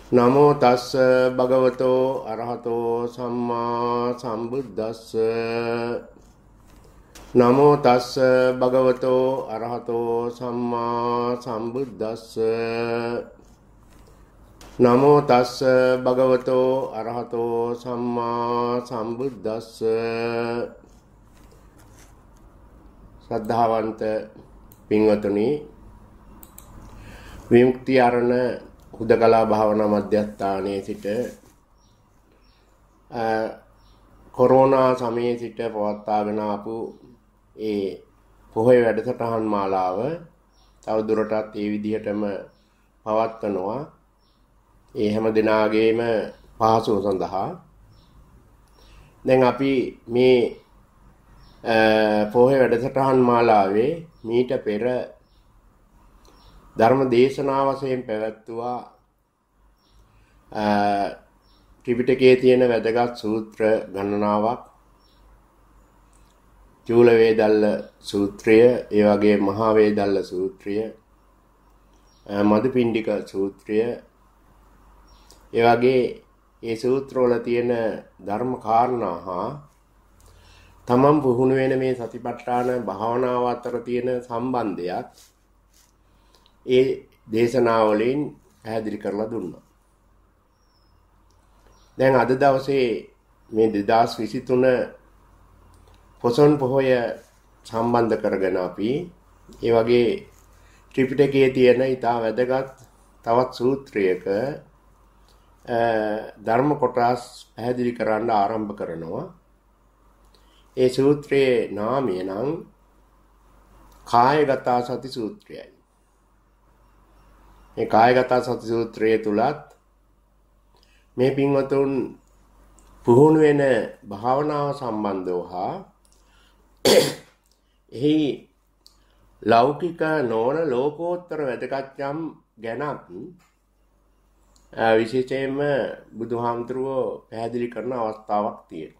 නමෝ තස්ස භගවතෝ අරහතෝ සම්මා සම්බුද්දස්ස නමෝ තස්ස භගවතෝ අරහතෝ සම්මා සම්බුද්දස්ස නමෝ තස්ස භගවතෝ අරහතෝ සම්මා සම්බුද්දස්ස ශ්‍රද්ධාවන්ත පින්වතුනි විමුක්ති ආරණ හුදකලා භාවනා මධ්‍යස්ථානයේ සිට කොරෝනා සමයේ සිට පවත්වාගෙන ආපු ඒ පොහොය වැඩසටහන් මාලාව තව දුරටත් ඒ විදිහටම පවත්වනවා. ඒ හැම දිනාගේම පහසුව සඳහා දැන් අපි මේ පොහොය වැඩසටහන් මාලාවේ මීට පෙර ධර්ම දේශනා වශයෙන් පැවැත්වුවා ත්‍රිපිටකයේ තියෙන වැදගත් සූත්‍ර ගණනාවක්. චූල වේදල්ල සූත්‍රය, ඒ වගේ මහා වේදල්ල සූත්‍රය, මදුපිණ්ඩික සූත්‍රය, ඒ වගේ ඒ සූත්‍රවල තියෙන ධර්ම කාරණා හා තමන් පුහුණු වෙන මේ සතිපට්ඨාන භාවනාව අතර තියෙන සම්බන්ධයත් ඒ දේශනාවලින් පැහැදිලි කරලා දුන්නා. දැන් අද දවසේ මේ 2023 පොසොන් පොහොය සම්බන්ධ කරගෙන අපි ඒ වගේ ත්‍රිපිටකයේ තියෙන ඉතා වැදගත් තවත් සූත්‍රයක ධර්ම කොටස් පැහැදිලි කරන්න ආරම්භ කරනවා. ඒ සූත්‍රයේ නාමය නම් කායගත සති සූත්‍රයයි. මේ කායගත සති සූත්‍රයේ තුලත් මේ පින්වතුන් පුහුණු වෙන භාවනාව සම්බන්ධව හා එහි ලෞකික නොවන ලෝකෝත්තර වැදගත්කම් ගැනත් විශේෂයෙන්ම බුදුහාමුදුරුවෝ පැහැදිලි කරන අවස්ථාවක් තියෙනවා.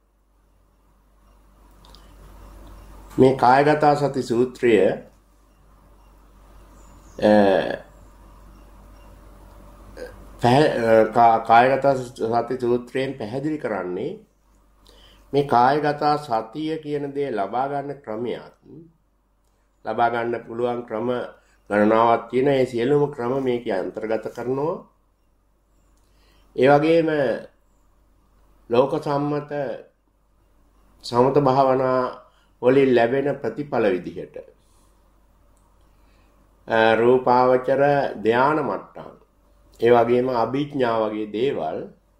මේ කායගත සති සූත්‍රය කායගත සති සූත්‍රයෙන් පැහැදිලි කරන්නේ මේ කායගත සතිය කියන දේ ලබා ගන්න ක්‍රමයක්. ලබා ගන්න පුළුවන් ක්‍රම ගණනාවක් තියෙන. ඒ සියලුම ක්‍රම මේකේ අන්තර්ගත කරනවා. ඒ වගේම ලෝක සම්මත සමත භාවනා වලින් ලැබෙන ප්‍රතිඵල විදිහට රූපාවචර ධානය මට්ටම්, ඒ වගේම අභිඥා වගේ දේවල්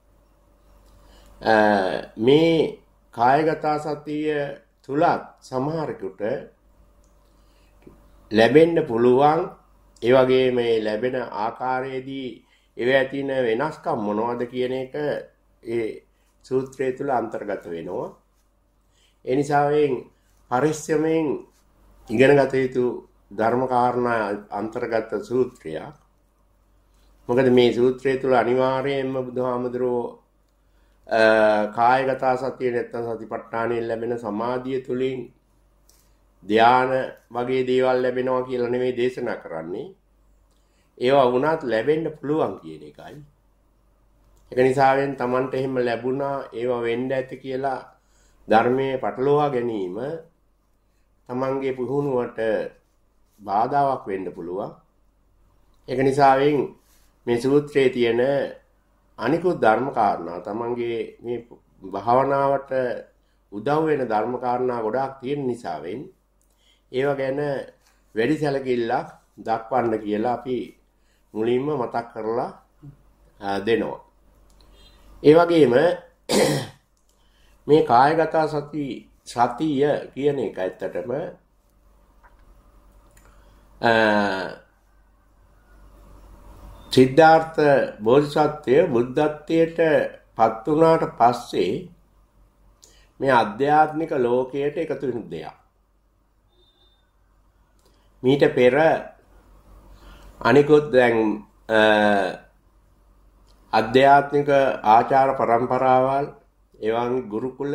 මේ කායගත සතිය තුලත් සමහරකට ලැබෙන්න පුළුවන්. ඒ වගේ මේ ලැබෙන ආකාරයේදී ඒවා තියෙන වෙනස්කම් මොනවද කියන එක ඒ සූත්‍රය තුල අන්තර්ගත වෙනවා. ඒ නිසා පරිස්සමෙන් ඉගෙනගත යුතු ධර්ම කාරණා අන්තර්ගත සූත්‍රයක්. මොකද මේ සූත්‍රය තුල අනිවාර්යයෙන්ම බුදුහාමුදුරුවෝ කායගත සතිය නැත්නම් සතිපට්ඨානයෙන් ලැබෙන සමාධිය තුලින් ධාන වගේ දේවල් ලැබෙනවා කියලා නෙමෙයි දේශනා කරන්නේ. ඒවා වුණත් ලැබෙන්න පුළුවන් කියන එකයි. ඒක නිසාවෙන් Tamanට එහෙම ලැබුණා ඒවා වෙන්න ඇති කියලා ධර්මයේ පටලවා ගැනීම Tamanගේ පුහුණුවට බාධාවක් වෙන්න පුළුවන්. ඒක නිසාවෙන් මේ සූත්‍රයේ තියෙන අනිකුත් ධර්ම කාරණා Tamanගේ මේ භාවනාවට උදව් වෙන ධර්ම කාරණා ගොඩාක් තියෙන නිසාවෙන් ඒව ගැන වැඩි සැලකිල්ලක් දක්වන්න කියලා අපි මුලින්ම මතක් කරලා දෙනවා. ඒ වගේම මේ කායගත සතිය කියන එක ඇත්තටම සිද්ධාර්ථ බෝධිසත්වය බුද්ධත්වයට පත් වුණාට පස්සේ මේ ආධ්‍යාත්මික ලෝකයට එකතු වෙන දෙයක්. මීට පෙර අනිකුත් දැන් ආධ්‍යාත්මික ආචාර પરම්පරාවල් එවන් ගුරුකුල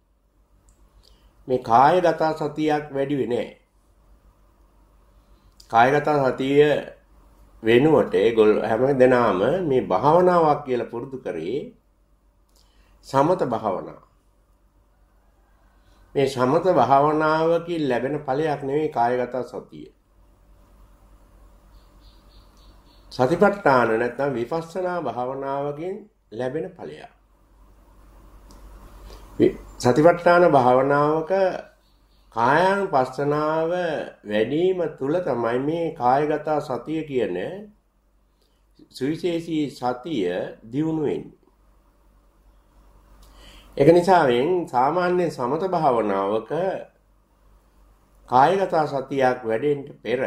මේ කායගත සතියක් වැඩි වෙන්නේ නැහැ. කායගත සතිය වෙනුවට ඒගොල්ලෝ හැම දෙනාම මේ භාවනාවක් කියලා පුරුදු කරේ සමත භාවනාව. මේ සමත භාවනාවකින් ලැබෙන ඵලයක් නෙවෙයි කායගත සතිය. සතිපට්ඨාන නැත්නම් විපස්සනා භාවනාවකින් ලැබෙන ඵලයක්. සතිපට්ඨාන භාවනාවක කායානුපස්සනාව වැඩිම තුල තමයි මේ කායගත සතිය කියන සුවිශේෂී සතිය දියුණු වෙන්නේ. ඒක නිසා සාමාන්‍ය සමත භාවනාවක කායගත සතියක් වැඩෙන්න පෙර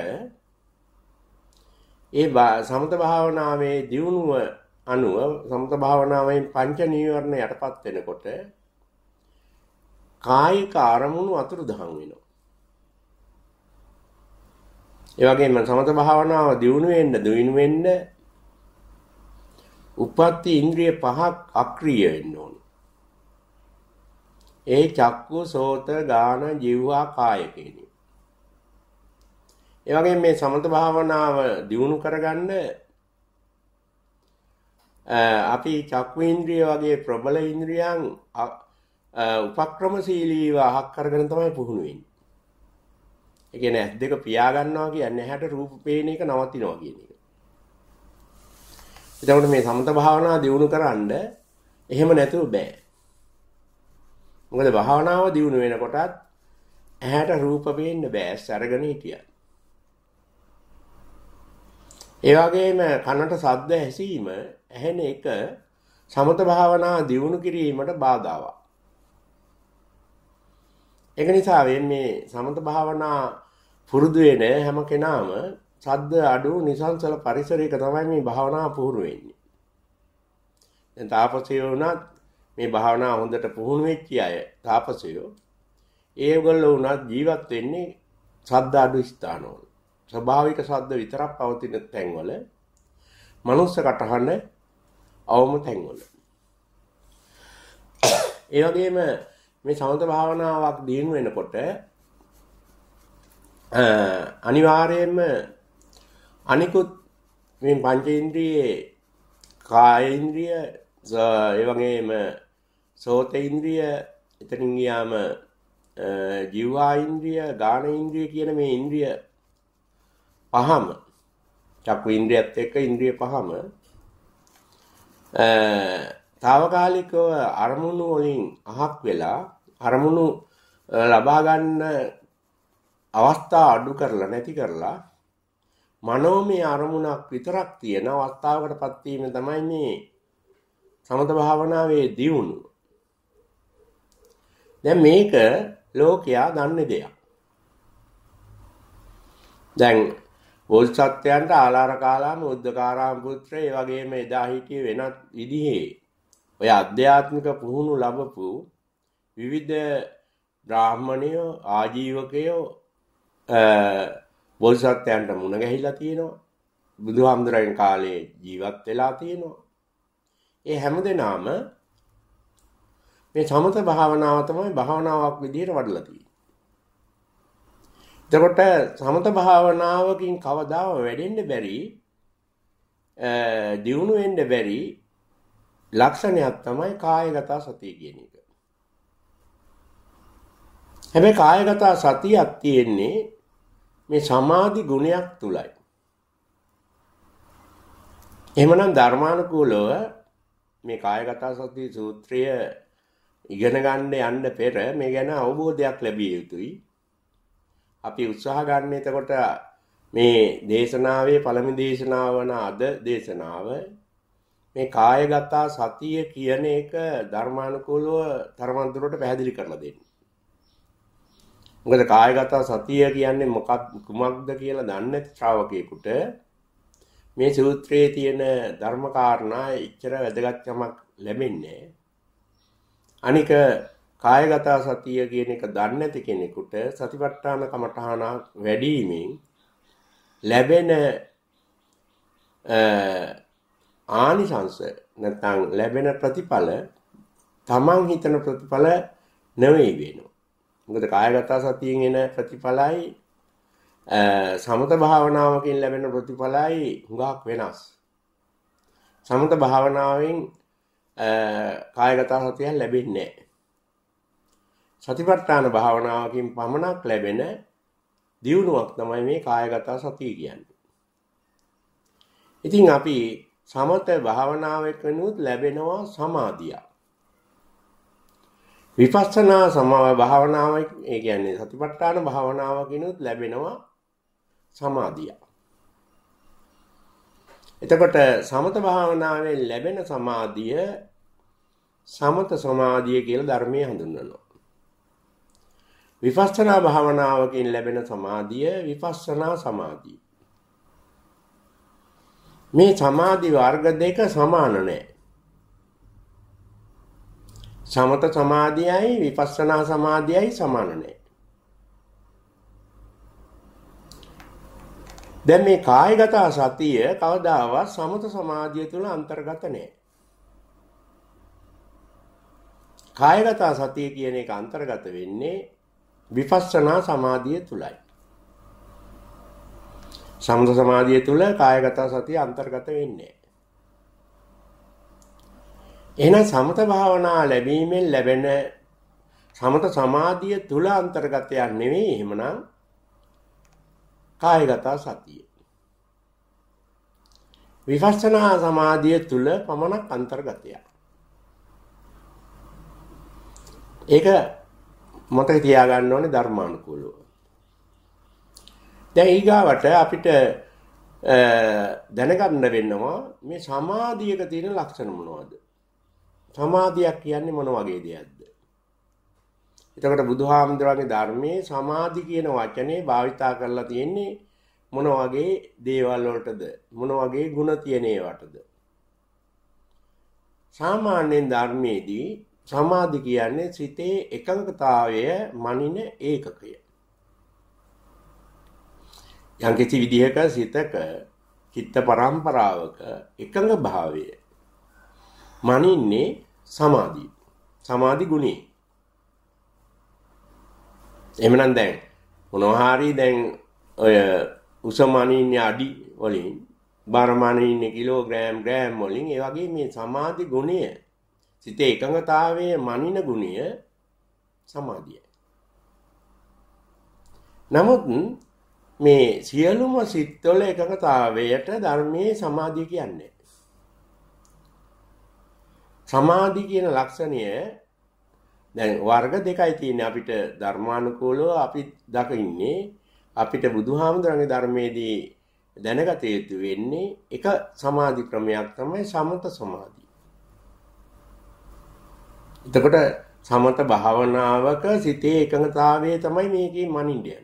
ඒ සමත භාවනාවේ දියුණුව අනුව සමත භාවනාවෙන් පංච නීවරණ යටපත් වෙනකොට කායික අරමුණු අතුරුදහන් වෙනවා. ඒ වගේම සමත භාවනාව දියුණු වෙන්න උප්පත්ති ඉන්ද්‍රිය පහක් අක්‍රිය වෙන්න ඕන. ඒ චක්කු සෝත ගාන જીවහා කාය කියන්නේ. ඒ වගේම මේ සමත භාවනාව දියුණු කරගන්න අපි චක්කු ඉන්ද්‍රිය වගේ ප්‍රබල ඉන්ද්‍රියන් උපක්‍රමශීලීව අහක් කරගෙන තමයි පුහුණු වෙන්නේ. ඒ කියන්නේ ඇස් දෙක පියා ගන්නවා කියන්නේ ඇහැට රූප පේන එක නවතිනවා කියන එක. එතකොට මේ සමත භාවනාව දියුණු කරන්න එහෙම නැතුව බෑ. මොකද භාවනාව දියුණු වෙනකොටත් ඇහැට රූප පේන්න බෑ ඇස් අරගෙන හිටියත්. ඒ වගේම කනට ශබ්ද ඇසීම ඇහෙන එක සමත භාවනාව දියුණු කිරීමට බාධාවක්. ඒක නිසා මේ සමත භාවනා පුරුදු වෙන හැම කෙනාම ශබ්ද අඩු නිසංසල පරිසරයක තමයි මේ භාවනාව පුහුණු වෙන්නේ. දැන් තාපසයෝ උනත් මේ භාවනාව හොඳට පුහුණු වෙච්ච අය තාපසයෝ ඒගොල්ලෝ උනත් ජීවත් වෙන්නේ ශබ්ද අඩු ස්ථානවල. ස්වභාවික ශබ්ද විතරක් පවතින තැන්වල මනුස්ස කටහඬ අවම තැන්වල. ඒ වගේම මේ සමත භාවනාවක් දිනු වෙනකොට අනිවාර්යයෙන්ම අනිකුත් මේ පංචේන්ද්‍රියේ කාය ඉන්ද්‍රිය ඒ වගේම සෝත ඉන්ද්‍රිය එතනින් ගියාම ජීවා ඉන්ද්‍රිය ගාන ඉන්ද්‍රිය කියන මේ ඉන්ද්‍රිය පහම චක්කු ඉන්ද්‍රියත් එක්ක ඉන්ද්‍රිය පහම తాවකාලිකව අරමුණු වලින් අහක් වෙලා අරමුණු ලබා ගන්න අවස්ථා අඩු කරලා නැති කරලා මනෝමය අරමුණක් විතරක් තියෙන අවස්ථාවකටපත් වීම තමයි මේ සමත භාවනාවේ දියුණුව. දැන් මේක ලෝකයා දන්නේ දෙයක්. දැන් බෝසත්යන්ට ආලාර කාලාම උද්දකාරාම පුත්‍ර ඒ වගේම එදා හිටියේ වෙනත් විදිහේ ඔය ආධ්‍යාත්මික පුහුණු ලැබපු විවිධ බ්‍රාහ්මණයෝ ආජීවකයෝ බෝසත්යන්ට මුණ ගැහිලා තියෙනවා. බුදුහාමුදුරන් කාලේ ජීවත් වෙලා තියෙනවා. ඒ හැමදෙනාම මේ සමත භාවනාව තමයි භාවනාවක් විදිහට වඩලා තියෙන්නේ. එතකොට සමත භාවනාවකින් කවදාම වැඩෙන්න බැරි දියුණු වෙන්න බැරි ලක්ෂණයක් තමයි කායගත සතිය කියන එක. හැබැයි කායගත සතියක් තියෙන්නේ මේ සමාධි ගුණයක් තුලයි. එහෙමනම් ධර්මානුකූලව මේ කායගත සති සූත්‍රය ඉගෙන ගන්න යන්න පෙර මේ ගැන අවබෝධයක් ලැබිය යුතුයි. අපි උත්සාහ ගන්න එතකොට මේ දේශනාවේ පළමු දේශනාව වන අද දේශනාව මේ කායගත සතිය කියන එක ධර්මානුකූලව තරමන් දුරට පැහැදිලි කරලා දෙන්න. මොකද කායගත සතිය කියන්නේ කුමක්ද කියලා දන්නේ නැති ශ්‍රාවකයෙකුට මේ සූත්‍රයේ තියෙන ධර්ම කාරණා ඉච්ඡර වැදගත්කමක් ලැබෙන්නේ. අනික කායගත සතිය කියන එක දන්නේ නැති කෙනෙකුට සතිපට්ඨාන කමඨහන වැඩිවීමෙන් ලැබෙන ආනිසංස නැත්නම් ලැබෙන ප්‍රතිඵල තමන් හිතන ප්‍රතිඵල නෙවෙයි වෙනවා. මොකද කායගත සතියෙන් එන ප්‍රතිඵලයි සමත භාවනාවකින් ලැබෙන ප්‍රතිඵලයි හුඟක් වෙනස්. සමත භාවනාවෙන් කායගත සතිය ලැබෙන්නේ නැහැ. සතිපට්ඨාන භාවනාවකින් පමණක් ලැබෙන දියුණුවක් තමයි මේ කායගත සතිය කියන්නේ. ඉතින් අපි සමත භාවනාවකනුත් ලැබෙනවා සමාධිය. විපස්සනා භාවනාව ඒ කියන්නේ සතිපට්ඨාන භාවනාවකිනුත් ලැබෙනවා සමාධිය. එතකොට සමත භාවනාවෙන් ලැබෙන සමාධිය සමත සමාධිය කියලා ධර්මයේ හඳුන්වනවා. විපස්සනා භාවනාවකින් ලැබෙන සමාධිය විපස්සනා සමාධිය. මේ සමාධි වර්ග දෙක සමාන නැහැ. සමත සමාධියයි විපස්සනා සමාධියයි සමාන නැහැ. දැන් මේ කායගත සතිය කවදාවත් සමත සමාධිය තුල අන්තර්ගත නැහැ. කායගත සතිය කියන එක අන්තර්ගත වෙන්නේ විපස්සනා සමාධිය තුලයි. සමත සමාධිය තුල කායගත සතිය අන්තර්ගත වෙන්නේ. එහෙනම් සමත භාවනා ලැබීමෙන් ලැබෙන සමත සමාධිය තුල අන්තර්ගතයක් නෙවෙයි එහෙමනම් කායගත සතිය. විපස්සනා සමාධිය තුල පමණක් අන්තර්ගතයක්. ඒක මතක තියාගන්න ඕනේ ධර්මානුකූලව. දැන් ඊගාවට අපිට දැනගන්න වෙනවා මේ සමාධියක තියෙන ලක්ෂණ මොනවද? සමාධියක් කියන්නේ මොන වගේ දෙයක්ද? එතකොට බුදුහාමුදුරන්ගේ ධර්මයේ සමාධි කියන වචනේ භාවිතා කරලා තියෙන්නේ මොන වගේ දේවල් වලටද? මොන වගේ ಗುಣ තියෙන ඒවටද? සාමාන්‍යයෙන් ධර්මයේදී සමාධි කියන්නේ සිතේ එකඟතාවය මනින ඒකකය. යම් කිසි විදිහක සිතක චිත්ත පරම්පරාවක එකඟ භාවය මනින්නේ සමාධිය. සමාධි ගුණේ. එහෙමනම් දැන් මොනවා හරි දැන් ඔය උසමනින්නේ අඩි වලින් බරමනින්නේ කිලෝග්‍රෑම් ග්‍රෑම් වලින් ඒ වගේ මේ සමාධි ගුණය සිතේ එකඟතාවයේ මනින ගුණය සමාධියයි. නමුත් මේ සියලුම සිත්වල එකඟතාවයට ධර්මයේ සමාධිය කියන්නේ. සමාධි කියන ලක්ෂණය දැන් වර්ග දෙකයි තියෙන්නේ අපිට ධර්මානුකූලව අපි දකින්නේ අපිට බුදුහාමුදුරන්ගේ ධර්මයේදී දැනගත යුතු වෙන්නේ එක සමාධි ක්‍රමයක් තමයි සමත සමාධිය. එතකොට සමත භාවනාවක සිතේ එකඟතාවය තමයි මේකේ මනින්නේ.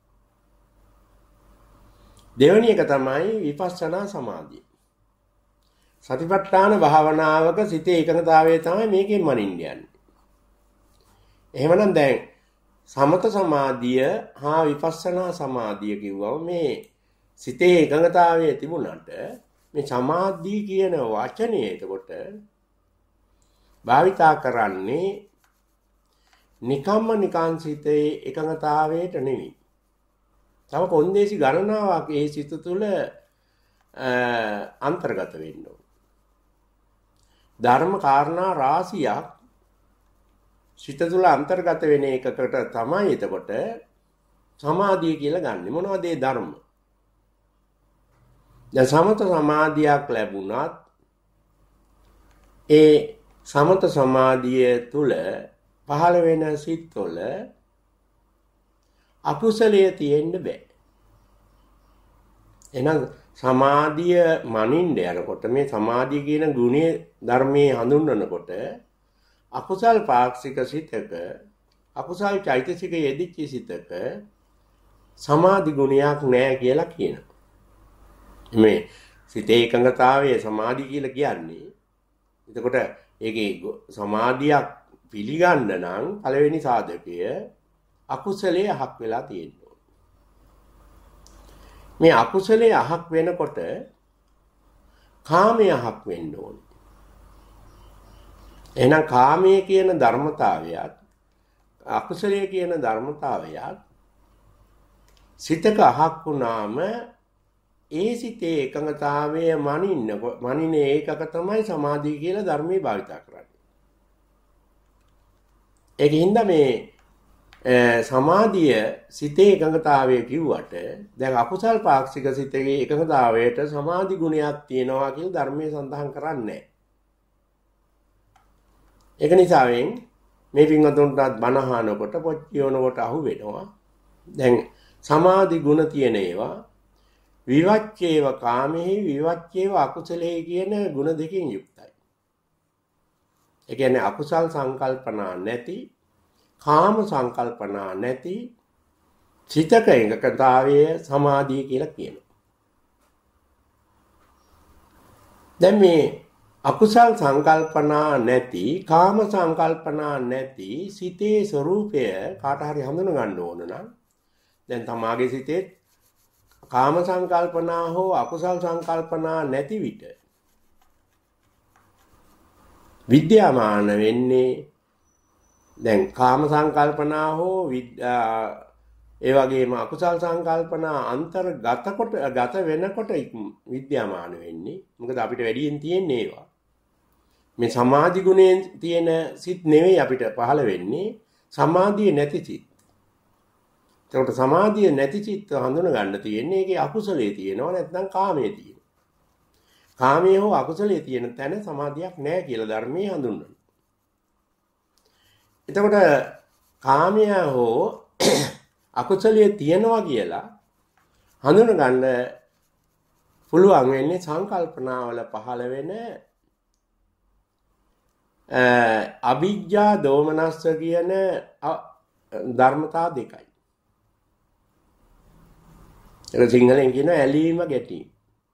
දෙවෙනි එක තමයි විපස්සනා සමාධිය. සතිපට්ඨාන භාවනාවක සිතේ එකඟතාවය තමයි මේකෙන් මනින්නේ. එහෙමනම් දැන් සමත සමාධිය හා විපස්සනා සමාධිය කිව්වම මේ සිතේ එකඟතාවය තිබුණාට මේ සමාධිය කියන වචනේ එතකොට භාවිතා කරන්නේ නිකන් සිතේ එකඟතාවයට නෙවෙයි. තව කොන්දේසි ගණනාවක් ඒ සිත තුළ අන්තර්ගත වෙන්න ඕන. ධර්ම කාරණා රාශියක් සිත තුළ අන්තර්ගත වෙන එකකට තමයි එතකොට සමාධිය කියලා ගන්නෙ. මොනවද ඒ ධර්ම? දැන් සමත සමාධියක් ලැබුණත් ඒ සමත සමාධිය තුළ පහළ වෙන සිත්වල අකුසලයේ තියෙන්න බෑ. එහෙනම් සමාධිය මනින්න යනකොට මේ සමාධිය කියන ගුණය ධර්මයේ හඳුන්වනකොට අකුසල් පාක්ෂික සිතක අකුසල් චෛතසික යෙදිච්ච සිතක සමාධි ගුණයක් නැහැ කියලා කියනවා. මේ සිතේ එකඟතාවයේ සමාධි කියලා කියන්නේ. එතකොට ඒකේ සමාධියක් පිළිගන්න නම් පළවෙනි සාධකය අකුසලයේ අහක් වෙලා තියෙනවා. මේ අකුසලයේ අහක් වෙනකොට කාමයේ අහක් වෙන්න ඕනේ. එහෙනම් කාමයේ කියන ධර්මතාවයත් අකුසලයේ කියන ධර්මතාවයත් සිතක අහක් වුණාම ඒ සිතේ එකඟතාවය මනින්නේ ඒකක තමයි සමාධිය කියලා ධර්මයේ භාවිතා කරන්නේ. ඒකින්ද මේ සමාධිය සිතේ එකඟතාවය කිව්වට දැන් අකුසල් පාක්ෂික සිතේ එකඟතාවයට සමාධි ගුණයක් තියෙනවා කියලා ධර්මයේ සඳහන් කරන්නේ නැහැ. ඒක නිසාවෙන් මේ පින්වතුන්ටත් බණ අහනකොට පොත් කියවනකොට අහු වෙනවා. දැන් සමාධි ගුණ තියෙන ඒවා විවච්ඡේව කාමෙහි විවච්ඡේව අකුසලෙහි කියන ගුණ දෙකෙන් යුක්තයි. ඒ කියන්නේ අකුසල් සංකල්පනා නැති, කාම සංකල්පනා නැති චිතක එකකතාවය සමාධිය කියලා කියනවා. දැන් මේ අකුසල් සංකල්පනා නැති, කාම සංකල්පනා නැති සිතේ ස්වરૂපය කාට හරි හඳුන ගන්න ඕන නම් දැන් තමාගේ සිතේ කාම සංකල්පනා හෝ අකුසල් සංකල්පනා නැති විට විද්‍යාමාන වෙන්නේ දැන් කාම සංකල්පනා හෝ ඒ වගේම අකුසල් සංකල්පනා ගත වෙනකොට විද්‍යාමාන වෙන්නේ. මොකද අපිට වැඩියෙන් තියෙන්නේ ඒවා. මේ සමාධි ගුණයෙන් තියෙන සිත් නෙවෙයි අපිට පහළ වෙන්නේ, සමාධිය නැති සිත්. ඒකට සමාධිය නැති සිත් හඳුන ගන්න තියෙන්නේ ඒකේ අකුසලයේ තියෙනවා නැත්නම් කාමයේ තියෙනවා. කාමයේ හෝ අකුසලයේ තියෙන තැන සමාධියක් නැහැ කියලා ධර්මයේ හඳුන්වනවා. එතකොට කාමය හෝ අකුසලයේ තියෙනවා කියලා හඳුන ගන්න පුළුවන් වෙන්නේ සංකල්පනාවල පහළ වෙන අවිජ්ජා දෝමනස්ස කියන ධර්මතා දෙකයි. ඒක සිංහලෙන් කියන ඇලීම ගැටීම.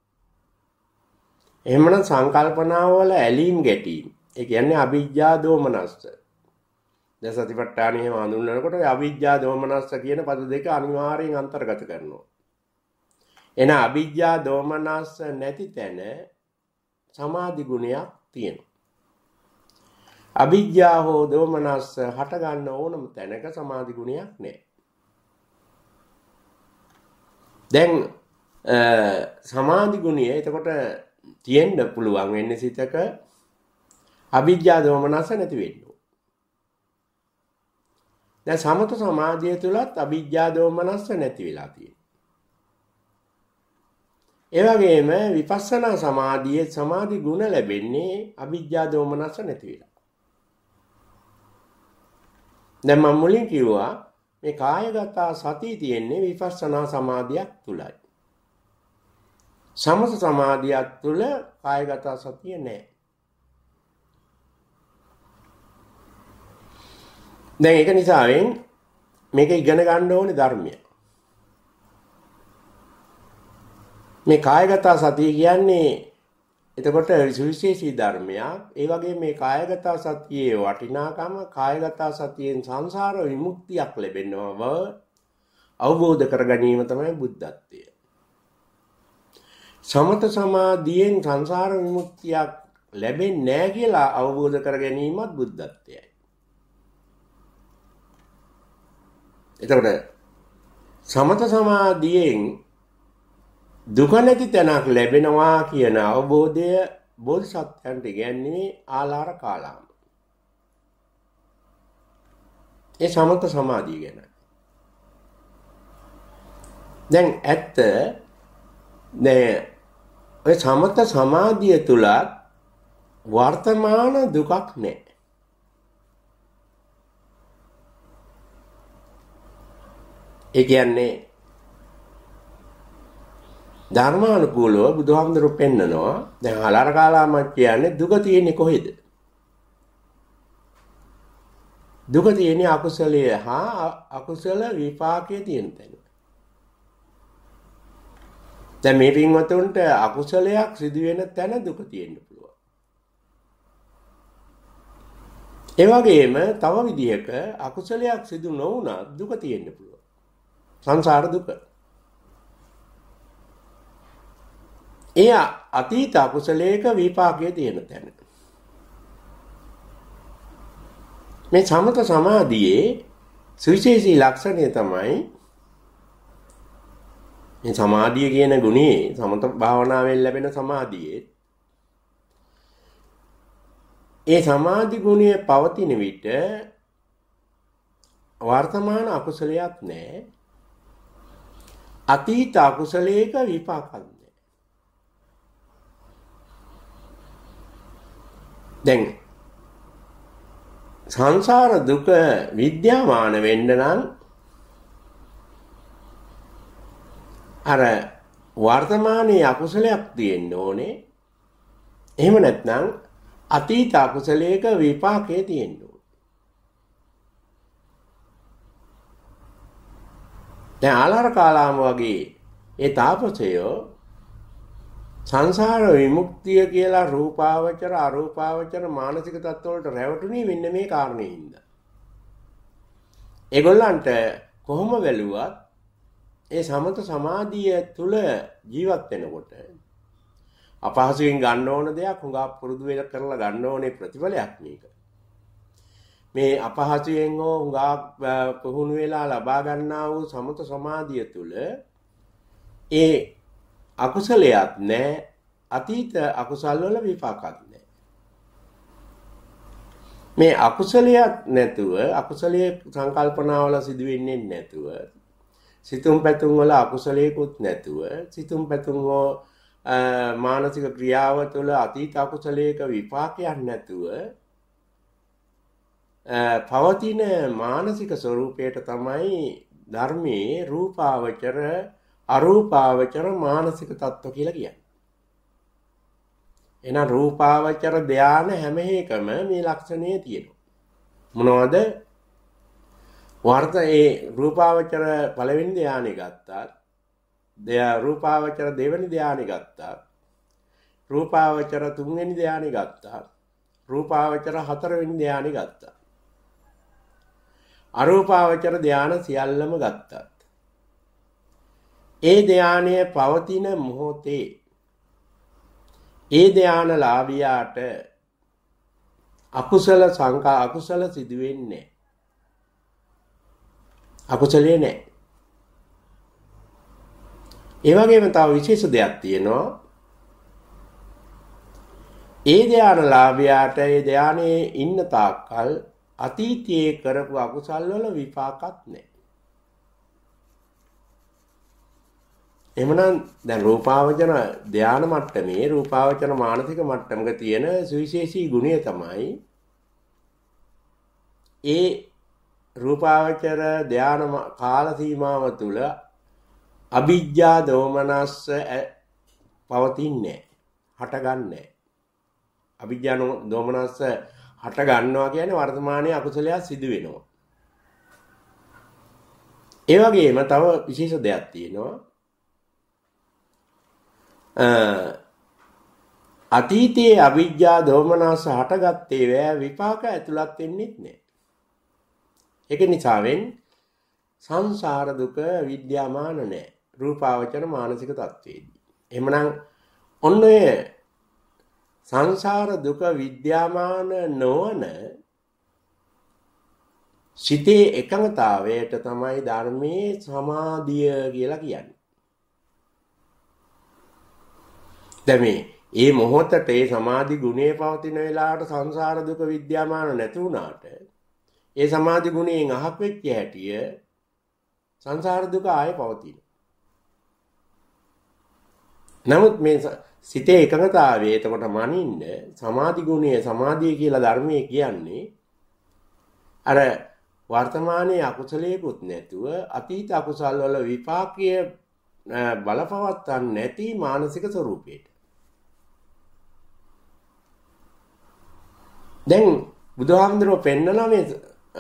එහෙමනම් සංකල්පනාවල ඇලීම් ගැටීම්. ඒ කියන්නේ අවිජ්ජා දෝමනස්ස. දැන් සතිපට්ඨානෙ එහෙම හඳුන්වනකොට අවිජ්ජා දෝමනස්ස කියන පද දෙක අනිවාර්යෙන් අන්තර්ගත කරනවා. එන අවිජ්ජා දෝමනස්ස නැති තැන සමාධි ගුණයක් තියෙනවා. අවිජ්ජා හෝ දෝමනස්ස හට ගන්න ඕනම තැනක සමාධි ගුණයක් නැහැ. දැන් සමාධි ගුණය එතකොට තියෙන්න පුළුවන් වෙන්නේ සිතක අවිජ්ජා දෝමනස්ස නැති වෙන්න. දැන් සමත සමාධිය තුලත් අවිජ්ජා දෝමනස්ස නැති වෙලා තියෙනවා. ඒ වගේම විපස්සනා සමාධියේ සමාධි ගුණ ලැබෙන්නේ අවිජ්ජා දෝමනස්ස නැති වෙලා. දැන් මම මුලින් කිව්වා මේ කායගත සතිය තියෙන්නේ විපස්සනා සමාධියක් තුලයි. සමත සමාධියක් තුල කායගත සතිය නැහැ. දැන් ඒක නිසාවෙන් මේක ඉගෙන ගන්න ඕනේ ධර්මය. මේ කායගත සතිය කියන්නේ එතකොට සුවිශේෂී ධර්මයක්. ඒ වගේ මේ කායගත සතියේ වටිනාකම කායගත සතියෙන් සංසාර විමුක්තියක් ලැබෙනවා බව අවබෝධ කර ගැනීම තමයි බුද්ධත්වය. සමත සමාධියෙන් සංසාර විමුක්තියක් ලැබෙන්නේ නැහැ කියලා අවබෝධ කර ගැනීමත් බුද්ධත්වයයි. එතකොට සමත සමාධියෙන් දුක නැති තැනක් ලැබෙනවා කියන අවබෝධය බෝධිසත්වයන්ට ඉගැන්වීමේ ආලාර කාලාම. ඒ සමත සමාධිය ගැන. දැන් ඇත්ත ඔය සමත සමාධිය තුලත් වර්තමාන දුකක් නැහැ. ඒ කියන්නේ ධර්මානුකූලව බුදුහාමුදුරුවෝ පෙන්නනවා. දැන් ආලාර කාලාම කියන්නේ දුක තියෙන්නේ කොහෙද? දුක තියෙන්නේ අකුසලයේ හා අකුසල විපාකයේ තියෙන තැන. දැන් මේ පින්වතුන්ට අකුසලයක් සිදු වෙන තැන දුක තියෙන්න පුළුවන්. ඒ වගේම තව විදිහක අකුසලයක් සිදු නොවුණා දුක තියෙන්න පුළුවන්. සංසාර දුක. එය අතීත අකුසලයක විපාකයේ තියෙන තැන. මේ සමත සමාධියේ සුවිශේෂී ලක්ෂණය තමයි මේ සමාධිය කියන ගුණේ සමත භාවනාවෙන් ලැබෙන සමාධියේ ඒ සමාධි ගුණය පවතින විට වර්තමාන අකුසලයක් නැහැ. අතීත අකුසලයක විපාකක් නැහැ. දැන් සංසාර දුක විද්‍යාමාන වෙන්න නම් අර වර්තමානයේ අකුසලයක් තියෙන්න ඕනේ. එහෙම නැත්නම් අතීත අකුසලයක විපාකයේ තියෙන්න ඕනේ. දැන් ආලාර කාලාම වගේ ඒ තාපසයෝ සංසාර විමුක්තිය කියලා රූපාවචර අරූපාවචර මානසික තත්ත්වවලට රැවටුනේ මෙන්න මේ කාරණේ හින්දා. ඒගොල්ලන්ට කොහොම වැළුවත් ඒ සමත සමාධිය තුල ජීවත් වෙනකොට අපහසුයෙන් ගන්න ඕන දෙයක් හුඟා පුරුදු වෙලා කරලා ගන්න ඕනේ ප්‍රතිඵලයක් මේක. මේ අපහසුයෙන් හෝ හුඟා පුහුණු වෙලා ලබා ගන්නා වූ සමත සමාධිය තුල ඒ අකුසලයක් නැහැ, අතීත අකුසල් වල විපාකයක් නැහැ. මේ අකුසලයක් නැතුව, අකුසලයේ සංකල්පනාවල සිදු වෙන්නේ නැතුව, සිතුම් පැතුම් වල අකුසලයකුත් නැතුව, සිතුම් පැතුම් හෝ මානසික ක්‍රියාව තුළ අතීත අකුසලයක විපාකයක් නැතුව පවතින මානසික ස්වરૂපයට තමයි ධර්මයේ රූපාවචර අරූපාවචර මානසික තත්ත්ව කියලා කියන්නේ. එහෙනම් රූපාවචර ධානය හැම එකම මේ ලක්ෂණය තියෙනවා. මොනවද? ඒ රූපාවචර පළවෙනි ධානය ගත්තා. රූපාවචර දෙවෙනි ධානය ගත්තා. රූපාවචර තුන්වෙනි ධානය ගත්තා. රූපාවචර හතරවෙනි ධානය ගත්තා. අරූපාවචර ධාන සියල්ලම ගත්තා. ඒ ධානය පවතින මොහොතේ ඒ ධානලාභියාට අකුසල සිදු වෙන්නේ නැහැ. අකුසලයේ නැහැ. ඒ වගේම තව විශේෂ දෙයක් තියෙනවා. ඒ ධානලාභියාට ඒ ධානයේ ඉන්න තාක්කල් අතීතයේ කරපු අකුසල් වල විපාකත් නැහැ. එhmenan දැන් රූපාවචන ධාන මට්ටමේ රූපාවචන මානසික මට්ටමක තියෙන සුවිශේෂී ගුණය තමයි ඒ රූපාවචර ධාන කාල සීමාව තුල අවිජ්ජා දෝමනස්ස පවතින්නේ හටගන්නේ. අවිජ්ජා දෝමනස්ස හට ගන්නවා කියන්නේ වර්තමානයේ අකුසලයක් සිදු වෙනවා. ඒ වගේම තව විශේෂ දෙයක් තියෙනවා. අතීතයේ අවිජ්ජා දෝමනස්ස හටගත්තේ වේ විපාක ඇතුළත් වෙන්නේ නැහැ. ඒක නිසාවෙන් සංසාර දුක විද්‍යාමාන නැහැ. රූපාවචර මානසික තත්වයේදී. එහෙමනම් ඔන්න ඔය සංසාර දුක විද්‍යාමාන නොවන සිතේ එකඟතාවයට තමයි ධර්මයේ සමාධිය කියලා කියන්නේ. දැන් මේ මොහොතට ඒ සමාධි ගුණේ පවතින වෙලාවට සංසාර දුක විද්‍යාමාන නැති වුණාට ඒ සමාධි ගුණයෙන් අහක් වෙච්ච හැටිය සංසාර දුක ආයේ පවතින. නමුත් මේ සිතේ එකඟතාවයේ එතකොට මනින්න සමාධි ගුණය සමාධිය කියලා ධර්මයේ කියන්නේ අර වර්තමානයේ අකුසලයකුත් නැතුව අතීත අකුසල් වල විපාකීය බලපවත්තන් නැති මානසික ස්වરૂපයට. දැන් බුදුහාමුදුරුවෝ පෙන්නලා මේ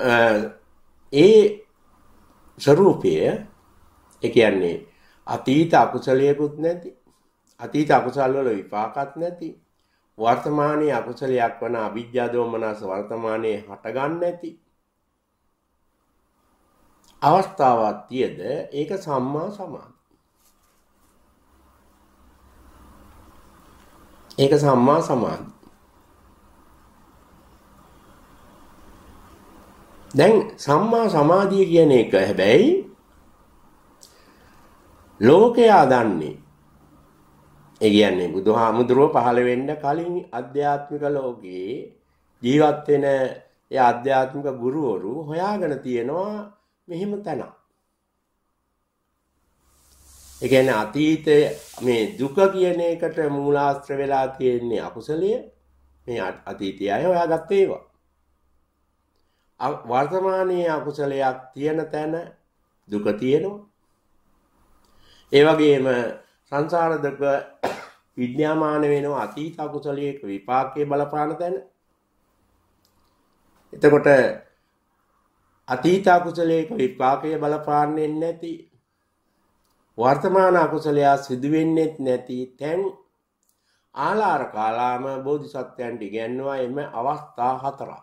ඒ ස්වરૂපය ඒ කියන්නේ අතීත අකුසලයකුත් නැති අතීත අකුසල් වල විපාකත් නැති වර්තමානයේ අකුසලයක් වන අවිජ්ජා දෝමනස වර්තමානයේ හටගන්නේ නැති අවස්ථාවක් තියද ඒක සම්මා සමාධි. ඒක සම්මා සමාධි. දැන් සම්මා සමාධිය කියන එක හැබැයි ලෝකයා දන්නේ. ඒ කියන්නේ බුදුහාමුදුරුව පහළ වෙන්න කලින් අධ්‍යාත්මික ලෝකේ ජීවත් වෙන ඒ ආධ්‍යාත්මික ගුරුවරු හොයාගෙන තියෙනවා මෙහෙම තැනක්. ඒ කියන්නේ අතීතයේ මේ දුක කියන එකට මූලාශ්‍ර වෙලා තියෙන්නේ අකුසලය. මේ අතීතය අය හොයාගත්ත ඒවා. වර්තමානයේ අකුසලයක් තියෙන තැන දුක තියෙනවා. ඒ වගේම සංසාර දුක විද්‍යාමාන වෙනවා අතීත අකුසලයක විපාකයේ බලපාන තැන. එතකොට අතීත අකුසලයක විපාකයේ බලපාන්නේ නැති වර්තමාන අකුසලය සිදු වෙන්නේ නැති තැන් ආලාර කාලාම බෝධිසත්වයන්ට ඉගැන්වුවා එම අවස්ථා හතරක්.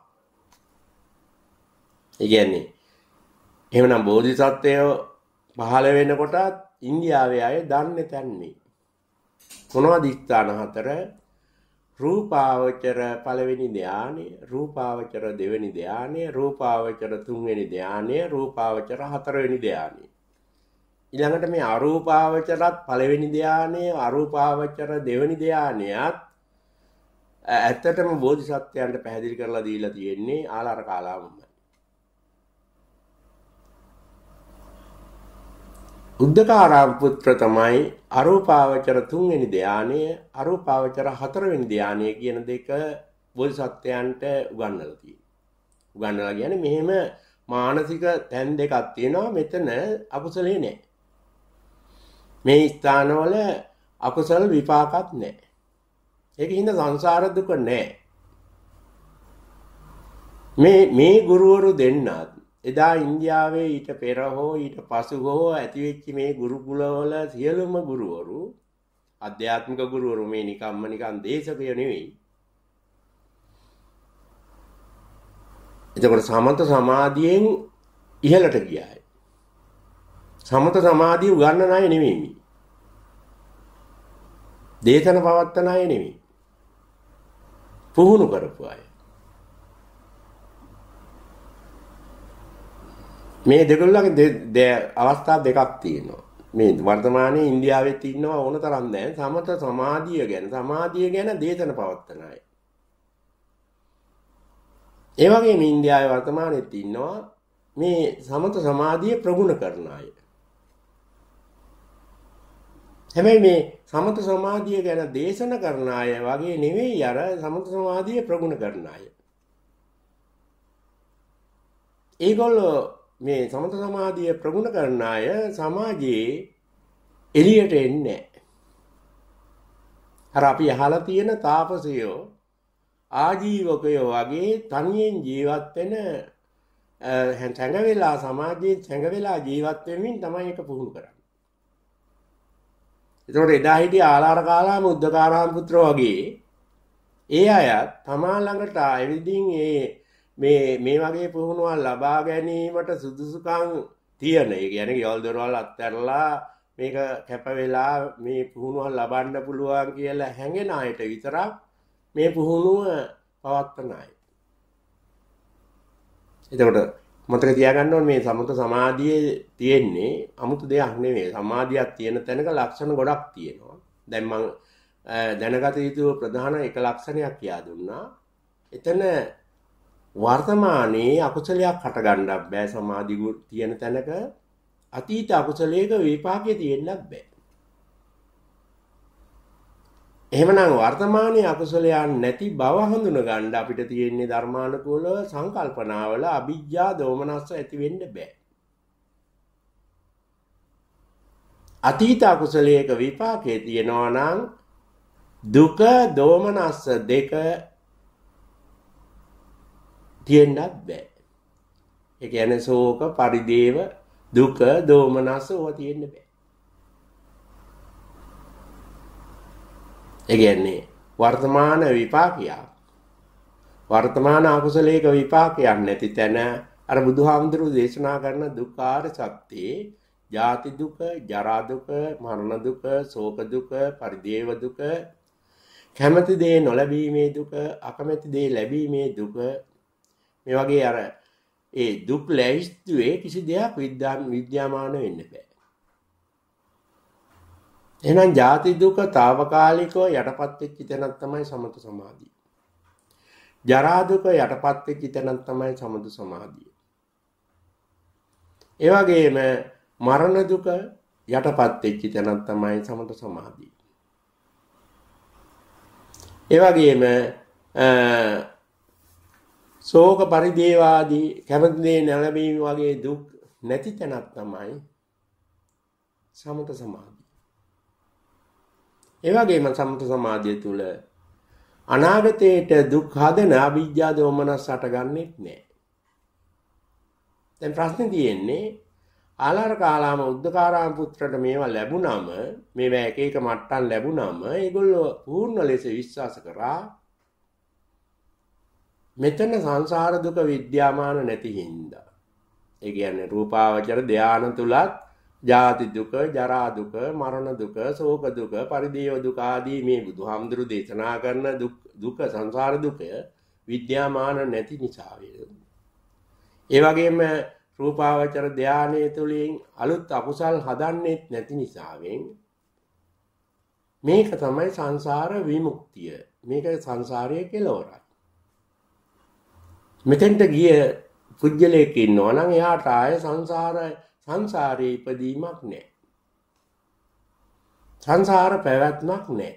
ඒ කියන්නේ එහෙමනම් බෝධිසත්වයෝ පහළ වෙනකොටත් ඉන්දියාවේ අය දන්නේ තැන්නේ මොනවද ස්ථාන හතර? රූපාවචර පළවෙනි ධානය, රූපාවචර දෙවෙනි ධානය, රූපාවචර තුන්වෙනි ධානය, රූපාවචර හතරවෙනි ධානය. ඊළඟට මේ අරූපාවචරත් පළවෙනි ධානය, අරූපාවචර දෙවෙනි ධානයත් ඇත්තටම බෝධිසත්වයන්ට පැහැදිලි කරලා දීලා තියෙන්නේ ආලාර කාලාමයි. උද්දකාරාම පුත්‍ර තමයි අරූපාවචර තුන්වෙනි ධානය, අරූපාවචර හතරවෙනි ධානය කියන දෙක බෝධිසත්වයන්ට උගන්වලා තියෙනවා. උගන්වලා කියන්නේ මෙහෙම මානසික තැන් දෙකක් තියෙනවා. මෙතන අකුසලේ නැහැ. මේ ස්ථානවල අකුසල විපාකත් නැහැ. ඒකින්ද සංසාර දුක නැහැ. මේ ගුරුවරු දෙන්නත් එදා ඉන්දියාවේ ඊට පෙර හෝ ඊට පසු හෝ ඇතිවෙච්ච මේ ගුරුකුලවල සියලුම ගුරුවරු ආධ්‍යාත්මික ගුරුවරු මේ නිකන් දේශකය නෙවෙයි. එතකොට සමත සමාධියෙන් ඉහළට ගියායි. සමත සමාධිය උගන්නන අය නෙවෙයි. දේශන පවත්තන අය නෙවෙයි. පුහුණු කරපු අය. මේ දෙගොල්ලන්ගේ අවස්ථා දෙකක් තියෙනවා. මේ වර්තමානයේ ඉන්දියාවෙත් ඉන්නවා ඕන තරම් දැන් සමත සමාධිය ගැන දේශන පවත්තන අය. ඒ වගේම ඉන්දියාවේ වර්තමානයේත් ඉන්නවා මේ සමත සමාධිය ප්‍රගුණ කරන අය. හැබැයි මේ සමත සමාධිය ගැන දේශන කරන අය වගේ නෙවෙයි අර සමත සමාධිය ප්‍රගුණ කරන අය. ඒගොල්ලෝ මේ සමත සමාධිය ප්‍රගුණ කරන අය සමාජයේ එළියට එන්නේ නැහැ. අර අපි අහලා තියෙන තාපසයෝ ආජීවකයෝ වගේ තනියෙන් ජීවත් වෙන සංගවෙලා සමාජයේ සංගවෙලා ජීවත් වෙමින් තමයි එක පුහුණු කරන්නේ. ඒතකොට එදා හිටිය ආලාර කාලාම උද්දකාරාම පුත්‍ර වගේ ඒ අය තමා ළඟට ආවිදින් මේ වගේ පුහුණුවක් ලබා ගැනීමට සුදුසුකම් තියෙන. ඒ කියන්නේ ගෙවල් දොරවල් අත්හැරලා මේක කැප වෙලා මේ පුහුණුවක් ලබන්න පුළුවන් කියලා හැඟෙන අයට විතරක් මේ පුහුණුව පවත්වන අය. එතකොට මතක තියාගන්න ඕනේ මේ සමත සමාධියේ තියෙන්නේ 아무තු දෙයක් නෙවෙයි. සමාධියක් තියෙන තැනක ලක්ෂණ ගොඩක් තියෙනවා. දැන් මම දැනගත යුතු ප්‍රධාන එක ලක්ෂණයක් කියා දුන්නා. එතන වර්තමානයේ අකුසලයක් හට ගන්නත් බෑ. සමාධි තියෙන තැනක අතීත අකුසලයක විපාකයේ තියෙන්නත් බෑ. එහෙමනම් වර්තමානයේ අකුසලයන් නැති බව හඳුන ගන්න අපිට තියෙන්නේ ධර්මානුකූල සංකල්පනාවල අවිජ්ජා දෝමනස්ස ඇති වෙන්න බෑ. අතීත අකුසලයක විපාකයේ තියෙනවා නම් දුක දෝමනස්ස දෙක තියෙන්නත් බෑ. ඒ කියන්නේ ශෝක පරිදේව දුක දෝමනස්ස ඕවා තියෙන්න බෑ. ඒ කියන්නේ වර්තමාන විපාකයක් වර්තමාන අකුසලයක විපාකයක් නැති තැන අර බුදුහාමුදුරුවෝ දේශනා කරන දුක්ඛාර සත්‍යේ ජාති දුක, ජරා දුක, මරණ දුක, ශෝක දුක, පරිදේව දුක, කැමැති දේ නොලැබීමේ දුක, අකමැති දේ ලැබීමේ දුක, මේ වගේ අර ඒ දුක් ලැයිස්තුවේ කිසි දෙයක් විද්‍යාමාන වෙන්න බෑ. එහෙනම් ජාති දුක తాවකාලිකව යටපත් වෙච්ච තැනක් තමයි සමත සමාධිය. ජරා දුක යටපත් වෙච්ච තැනක් තමයි සමත සමාධිය. ඒ වගේම මරණ දුක යටපත් වෙච්ච තැනක් තමයි සමත සමාධිය. ඒ වගේම ශෝක පරිදේවාදී කැමති දේ නැලැබීම වගේ දුක් නැති තැනක් තමයි සමත සමාධිය. ඒ වගේම සමත සමාධිය තුල අනාගතයේට දුක් හදන අවිජ්ජා දෝමනස් හටගන්නේ නැහැ. දැන් ප්‍රශ්නේ තියෙන්නේ ආලාර කාලාම උද්දකාරාම පුත්‍රට මේවා ලැබුණම මේවා එක එක මට්ටම් ලැබුණම ඒගොල්ලෝ පූර්ණ ලෙස විශ්වාස කරා මෙතන සංසාර දුක විද්‍යාමාන නැති හින්දා. ඒ කියන්නේ රූපාවචර ධානය තුලත් ජාති දුක, ජරා දුක, මරණ දුක, ශෝක දුක, පරිදේව දුක ආදී මේ බුදුහාමුදුරු දේශනා කරන දුක සංසාර දුකය විද්‍යාමාන නැති නිසා වේ. ඒ වගේම රූපාවචර ධානයේ තුලින් අලුත් අකුසල් හදන්නේ නැති නිසාවෙන් මේක තමයි සංසාර විමුක්තිය. මේක සංසාරයේ කෙලවරයි. මෙතෙන්ට ගිය පුජ්‍යලයක ඉන්නවා නම් එයාට ආය සංසාරේ ඉපදීමක් නැහැ. සංසාර පැවැත්මක් නැහැ.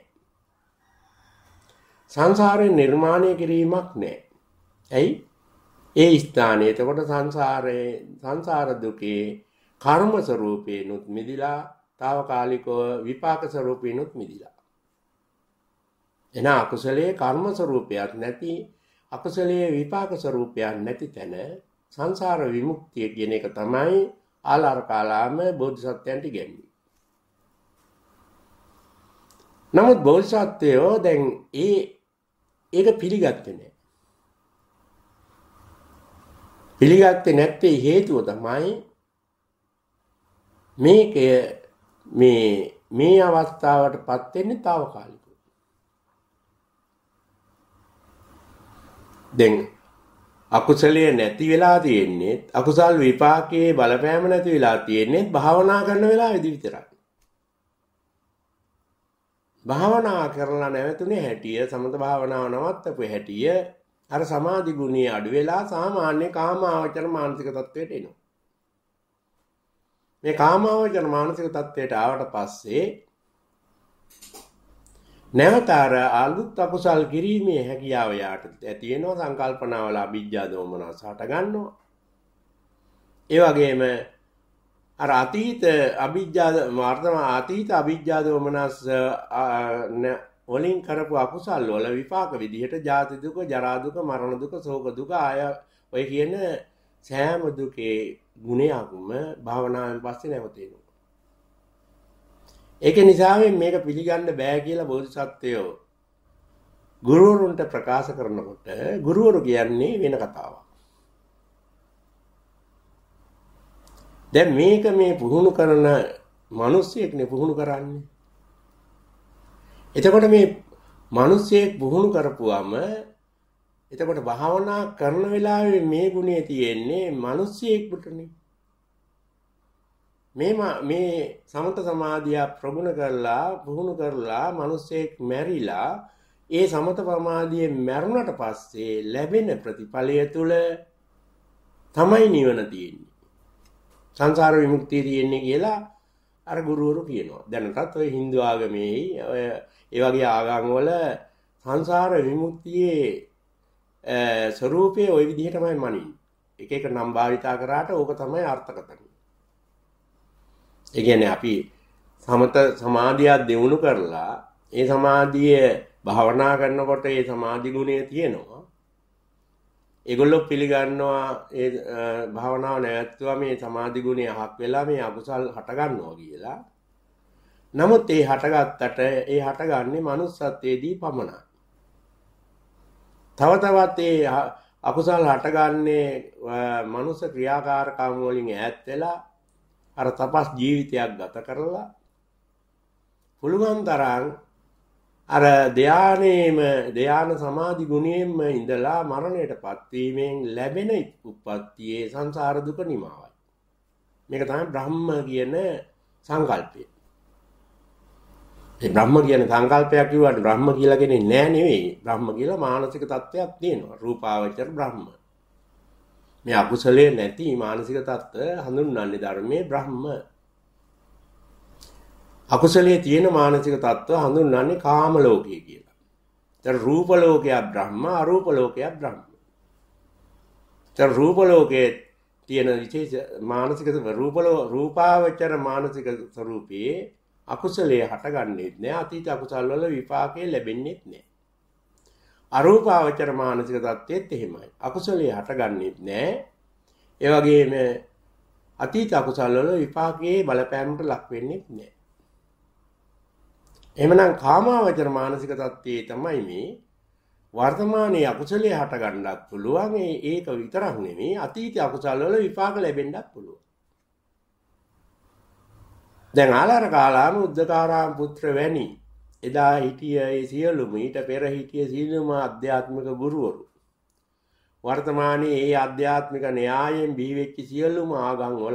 සංසාරේ නිර්මාණය කිරීමක් නැහැ. ඇයි? ඒ ස්ථානයේ එතකොට සංසාර දුකේ කර්ම ස්වરૂපේනුත් මිදිලා, తాවකාලිකව විපාක ස්වરૂපේනුත් මිදිලා. එන අකුසලයේ කර්ම ස්වરૂපයක් නැති, අකුසලයේ විපාක ස්වરૂපයක් නැති තැන සංසාර විමුක්තිය කියන එක තමයි ආලාර කාලාම බෝධිසත්වයන්ට ඉගැන්වුවේ. නමුත් බෝධිසත්වයෝ දැන් ඒක පිළිගත්තේ නැහැ. පිළිගත්තේ නැත්තේ හේතුව තමයි මේ අවස්ථාවටපත් වෙන්නේ తాවකාලිකව. දැන් අකුසලයේ නැති වෙලා තියෙන්නේ, අකුසල් විපාකයේ බලපෑම නැති වෙලා තියෙන්නේ භාවනා කරන වෙලාවෙදි විතරයි. භාවනා කරලා නැවතුනේ හැටිය, සමත භාවනාව නවත්තපු හැටිය අර සමාධි ගුණය අඩු වෙලා සාමාන්‍ය කාමාවචර මානසික තත්වයට එනවා. මේ කාමාවචර මානසික තත්වයට ආවට පස්සේ නැවත අර අලුත් අකුසල් කිරීමේ හැකියාව යාට ඇති වෙනවා. සංකල්පනාවල අවිජ්ජා දෝමනස හට ගන්නවා. ඒ වගේම අර අතීත අවිජ්ජා දෝමනස් වලින් කරපු අකුසල් වල විපාක විදිහට ජාති දුක, ජරා දුක, මරණ දුක, ශෝක දුක ආය ඔය කියන සෑම දුකේ ගුණයක්ම භාවනාවෙන් පස්සේ නැවතෙනවා. ඒක නිසා මේක පිළිගන්න බෑ කියලා බෝධිසත්වයෝ ගුරුවරුන්ට ප්‍රකාශ කරනකොට ගුරුවරු කියන්නේ වෙන කතාවක්. දැන් මේක මේ පුහුණු කරන මිනිස්සෙක්නේ පුහුණු කරන්නේ. එතකොට මේ මිනිස්සෙක් පුහුණු කරපුවම එතකොට භාවනා කරන වෙලාවේ මේ ගුණය තියෙන්නේ මිනිස්සෙකුටනේ. මේ සමත සමාධිය ප්‍රගුණ කරලා පුහුණු කරලා මිනිස්සෙක් මැරිලා ඒ සමත සමාධියේ මරුණට පස්සේ ලැබෙන ප්‍රතිඵලය තුල තමයි නිවන තියෙන්නේ. සංසාර විමුක්තිය තියෙන්නේ කියලා අර ගුරුවරු කියනවා. දැනටත් ඔය Hindu ආගමේ ඔය ඒ වගේ ආගම් වල සංසාර විමුක්තියේ ස්වરૂපයේ ওই විදිහටමයි මනින්නේ. එක එක නම් භාවිතා කරාට ඕක තමයි අර්ථකථනය. ඒ කියන්නේ අපි සමත සමාධියක් දිනු කරලා ඒ සමාධිය භාවනා කරනකොට ඒ සමාධි ගුණය තියෙනවා. ඒගොල්ලෝ පිළිගන්නවා ඒ භාවනාව නැවැත්තුවා මේ සමාධි ගුණය හක් වෙලා මේ අකුසල් හට ගන්නවා කියලා. නමුත් ඒ හටගත්තට ඒ හටගන්නේ manussත්වයේදී පමණයි. තව තවත් ඒ අකුසල් හටගන්නේ මනුස්ස ක්‍රියාකාරකම් වලින් ඈත් වෙලා අර තපස් ජීවිතයක් ගත කරලා පුළුවන් තරම් අර ධාන සමාධි ගුණයෙන්ම ඉඳලා මරණයටපත් වීමෙන් ලැබෙන උප්පත්තියේ සංසාර දුක නිමාවයි. මේක තමයි බ්‍රහ්ම කියන සංකල්පය. ඒ බ්‍රහ්ම කියන සංකල්පයක් කිව්වට බ්‍රහ්ම කියලා කෙනෙක් නෑ නෙවෙයි. බ්‍රහ්ම කියලා මානසික තත්ත්වයක් තියෙනවා. රූපාවචර බ්‍රහ්ම. මේ අකුසලයේ නැති මානසික තත්ත්ව හඳුන්වන්නේ ධර්මයේ බ්‍රහ්ම. අකුසලයේ තියෙන මානසික තත්ත්ව හඳුන්වන්නේ කාම ලෝකය කියලා. ඒතර රූප ලෝකයක් බ්‍රහ්ම, අරූප ලෝකයක් බ්‍රහ්ම. ඒතර රූප ලෝකයේ තියෙන විශේෂ මානසික රූපාවචර මානසික ස්වરૂපයේ අකුසලයේ හටගන්නේ නැහැ. අතීත අකුසල වල විපාකේ ලැබෙන්නේ නැහැ. අරූපාවචර මානසික தත්ත්වෙත් එහෙමයි. අකුසලයේ හටගන්නේ නැහැ. ඒ වගේම අතීත අකුසල වල විපාකයේ බලපෑමට ලක් වෙන්නේ නැහැ. එහෙමනම් කාමාවචර මානසික தත්ත්වයේ තමයි මේ වර්තමානයේ අකුසලයේ හටගන්නත් පුළුවන්. ඒක විතරක් නෙමෙයි අතීත අකුසල වල විපාක ලැබෙන්නත් පුළුවන්. දැන් ආලාර කාලාම උද්දකාරාම පුත්‍ර වැනි එදා හිටිය ඒ සියලුම ඊට පෙර හිටිය සියලුම ආධ්‍යාත්මික ගුරුවරු වර්තමානයේ ඒ ආධ්‍යාත්මික න්‍යායෙන් බිහි වෙච්ච සියලුම ආගම් වල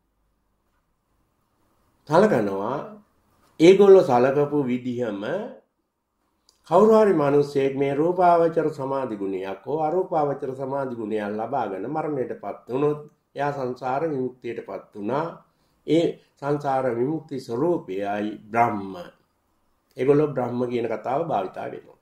සලකනවා ඒගොල්ලෝ සලකපු විදිහම කවුරු හරි මිනිස්සෙක් මේ රූපාවචර සමාධි ගුණයක් හෝ අරූපාවචර සමාධි ගුණයක් ලබාගෙන මරණයටපත් වුණොත් එයා සංසාර විමුක්තියටපත් වුණා. ඒ සංසාර විමුක්ති ස්වરૂපයයි බ්‍රහ්ම. ඒගොල්ලෝ බ්‍රහ්ම කියන කතාව භාවිතා වෙනවා.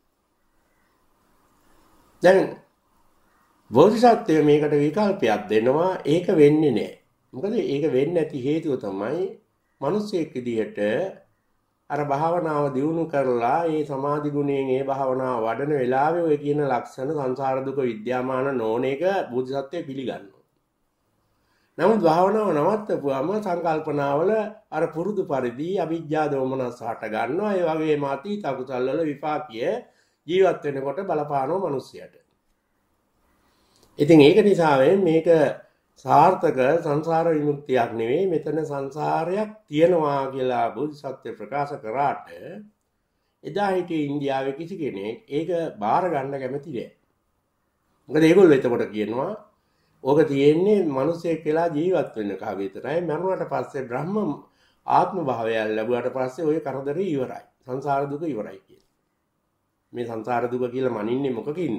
දැන් බෝධිසත්වය මේකට විකල්පයක් දෙනවා. ඒක වෙන්නේ නැහැ. මොකද ඒක වෙන්නේ නැති හේතුව තමයි මිනිස්සෙක් විදිහට අර භාවනාව දියුණු කරලා ඒ සමාධි ගුණයෙන් ඒ භාවනාව වඩන වෙලාවේ ඔය කියන ලක්ෂණ සංසාර දුක විද්‍යාමාන නොවන එක බෝධිසත්වය පිළිගන්නවා. නමුත් භාවනාව නවත්තපුවම සංකල්පනාවල අර පුරුදු පරිදි අවිජ්ජා දෝමනස් හට ගන්නවා. ඒ වගේම අතීත අකුසල වල විපාකීය ජීවත් වෙනකොට බලපානෝ මිනිස්සයාට. ඉතින් ඒක නිසා මේක සාර්ථක සංසාර විමුක්තියක් නෙවෙයි. මෙතන සංසාරයක් තියෙනවා කියලා බෝධිසත්ව ප්‍රකාශ කරාට එදා හිටිය ඉන්දියාවේ කිසි කෙනෙක් ඒක බාර ගන්න කැමති නෑ. මොකද ඒගොල්ලෝ එතකොට කියනවා ඕක තියෙන්නේ මිනිසෙක් කියලා ජීවත් වෙන්න කහ විතරයි. මරුණාට පස්සේ බ්‍රහ්ම ආත්ම භාවය ලැබුවාට පස්සේ ওই කරදරේ ඉවරයි. සංසාර දුක ඉවරයි කියලා. මේ සංසාර දුක කියලා මනින්නේ මොකකින්ද?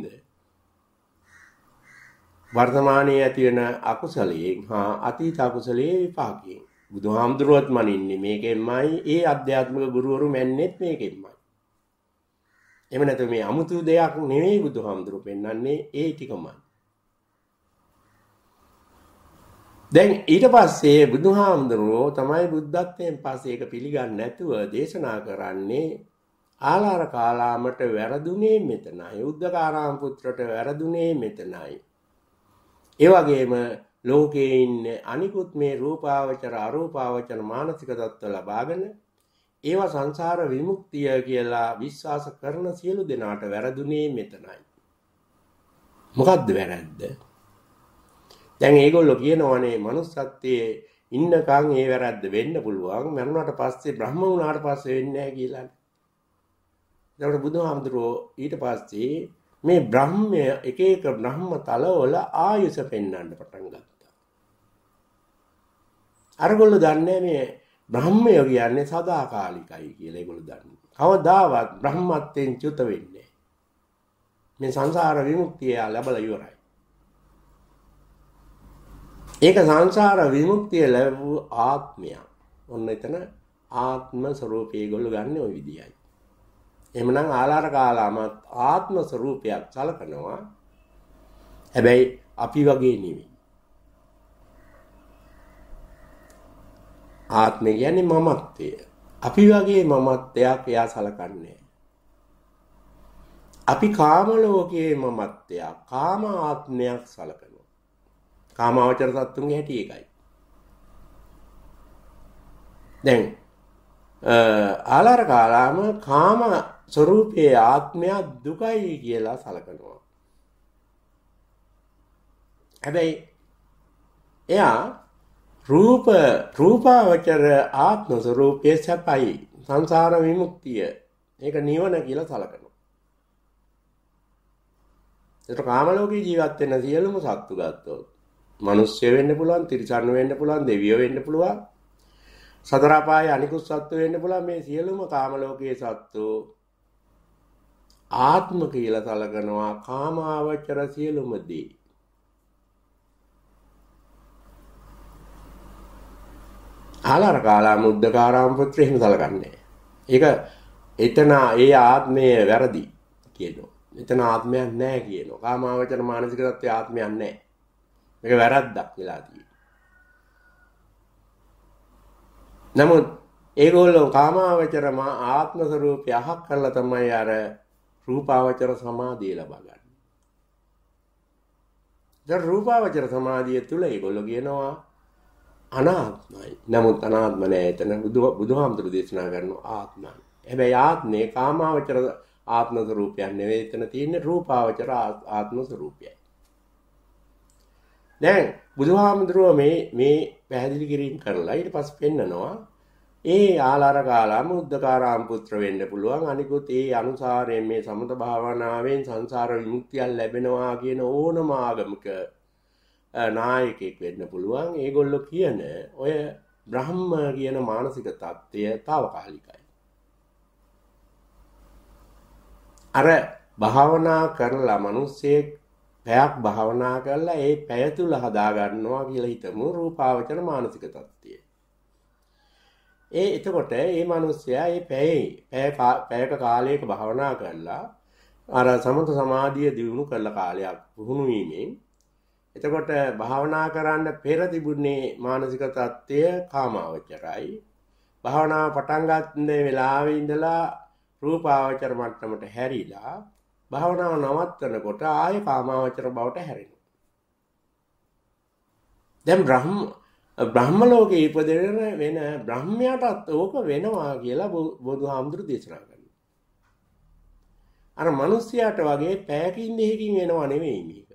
වර්තමානයේ ඇති වෙන අකුසලයෙන් හා අතීත අකුසලයේ විපාකයෙන්. බුදුහාමුදුරුවෝත් මනින්නේ මේකෙන්මයි. ඒ ආධ්‍යාත්මික ගුරුවරු මැන්නේත් මේකෙන්මයි. එහෙම නැත්නම් මේ අමුතු දෙයක් නෙවෙයි බුදුහාමුදුරුවෝ පෙන්වන්නේ ඒ ටිකමයි. දැන් ඊට පස්සේ බුදුහාමුදුරුවෝ තමයි බුද්ධත්වයෙන් පස්සේ ඒක පිළිගන්නේ නැතුව දේශනා කරන්නේ ආලාර කාලාමට වැරදුනේ මෙතනයි. උද්දකාරාම පුත්‍රට වැරදුනේ මෙතනයි. ඒ වගේම ලෝකයේ ඉන්න අනිකුත් මේ රූපාවචර අරූපාවචර මානසික தত্ত্ব ලබාගෙන ඒවා සංසාර විමුක්තිය කියලා විශ්වාස කරන සියලු දෙනාට වැරදුනේ මෙතනයි. මොකද්ද වැරද්ද? දැන් ඒගොල්ලෝ කියනවානේ manussත්වයේ ඉන්නකන් ඒ වැරද්ද වෙන්න පුළුවන්. මරුණාට පස්සේ බ්‍රහ්ම වුණාට පස්සේ වෙන්නේ නැහැ කියලා. ඒකට බුදුහාමුදුරුවෝ ඊට පස්සේ මේ බ්‍රහ්මය එක එක බ්‍රහ්ම තලවල ආයුෂ පෙන්වන්න පටන් ගත්තා. අරගොල්ලෝ දන්නේ මේ බ්‍රහ්මය කියන්නේ සදාකාලිකයි කියලා ඒගොල්ලෝ දන්නේ. කවදාවත් බ්‍රහ්මත්වයෙන් චුත වෙන්නේ මේ සංසාර විමුක්තිය ලැබලා ඉවරයි. ඒක සංසාර විමුක්තිය ලැබූ ආත්මය. ඔන්න එතන ආත්ම ස්වરૂපය ඒගොල්ලෝ ගන්න ওই විදියයි. එහෙමනම් ආලාර කාලාමත් ආත්ම ස්වરૂපයක් සලකනවා. හැබැයි අපි වගේ නෙවෙයි. ආත්මය කියන්නේ මමත්වය. අපි වගේ මමත්වයක් එයා සලකන්නේ. අපි කාම ලෝකයේ මමත්වයක්, කාම ආත්මයක් සලකනවා. කාමාවචර සත්තුන්ගේ හැටි එකයි. දැන් ආලාර කාලාම කාම ස්වરૂපයේ ආත්මය දුකයි කියලා සලකනවා. හැබැයි එයා රූපාවචර ආත්ම ස්වરૂපයේ සැපයි සංසාර විමුක්තිය ඒක නිවන කියලා සලකනවා. ඒතර කාම ලෝකේ ජීවත් වෙන සියලුම සත්තු ගත්තොත් මිනිස්සු වෙන්න පුළුවන්, තිරිසන් වෙන්න පුළුවන්, දෙවියෝ වෙන්න පුළුවන්. සතර අපායේ අනිකුත් සත්තු වෙන්න පුළුවන් මේ සියලුම කාම ලෝකයේ සත්තු ආත්ම කියලා සලකනවා කාමාවචර සියලුම දේ. ආලාර කාලා මුද්දකාරාම පුත්‍ර එහෙම සලකන්නේ. ඒක එතන ඒ ආත්මය වැරදි කියනවා. එතන ආත්මයක් නැහැ කියනවා. කාමාවචර මානසික තත්ත්වයේ ආත්මයක් නැහැ. මේක වැරද්දක් වෙලා තියෙනවා. නමුත් ඒගොල්ලෝ කාමාවචර ආත්ම ස්වરૂපය අහක් කරලා තමයි අර රූපාවචර සමාධිය ලබා ගන්න. දැන් රූපාවචර සමාධිය තුල ඒගොල්ලෝ කියනවා අනාත්මයි. නමුත් අනාත්ම නෑ. එතන බුදුහාමුදුරු දේශනා කරන ආත්මයි. හැබැයි ආත්මේ කාමාවචර ආත්ම ස්වરૂපයක් නෙවෙයි. එතන තියෙන්නේ රූපාවචර ආත්ම ස්වરૂපයයි. දැන් බුදුහාමුදුරුව මේ පැහැදිලි කිරීම කරලා ඊට පස්සේ පෙන්නනවා ඒ ආලාර කාලාම උද්දකාරාම පුත්‍ර වෙන්න පුළුවන්. අනිකුත් ඒ අනුසාරයෙන් මේ සමත භාවනාවෙන් සංසාර විමුක්තිය ලැබෙනවා කියන ඕනම ආගමික නායකයෙක් වෙන්න පුළුවන්. ඒගොල්ලෝ කියන ඔය බ්‍රහ්ම කියන මානසික தත්ත්වය తాවකාලිකයි. අර භාවනා කරලා මිනිස්සෙක් පැයක් භාවනා කරලා ඒ පැය තුල හදා ගන්නවා කියලා හිතමු රූපාවචර මානසික தත්ත්වය. එතකොට මේ මිනිස්සයා මේ පැයක කාලයක භාවනා කරලා අර සමත සමාධිය දිනු කරලා කාලයක් පුහුණු වීමෙන් එතකොට භාවනා කරන්න පෙර තිබුණේ මානසික தත්ත්වය කාමාවචරයි. භාවනාව පටන් ගන්න වෙලාවේ ඉඳලා රූපාවචර මට්ටමට හැරිලා භාවනාව නවත්තනකොට ආය කාමාවචර බවට හැරෙනවා. දැන් බ්‍රහ්ම ලෝකේ ඉපදෙන වෙන බ්‍රහ්මයාටත් ඕක වෙනවා කියලා බුදුහාමුදුරු දේශනා කරනවා. අර මිනිස්යාට වගේ පැයකින් දෙකකින් වෙනවා නෙමෙයි මේක.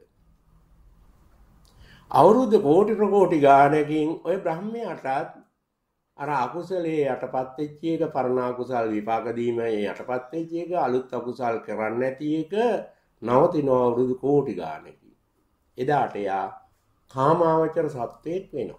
අවුරුදු කෝටි ප්‍රකෝටි ගානකින් ওই බ්‍රහ්මයාටත් අර අකුසලයේ යටපත් වෙච්ච එක පරණ අකුසල් විපාක දීමේ යටපත් වෙච්ච එක අලුත් අකුසල් කරන්නේ නැති එක නවතින අවුරුදු කෝටි ගානකින්. එදාට යා කාමාවචර සත්වයක් වෙනවා.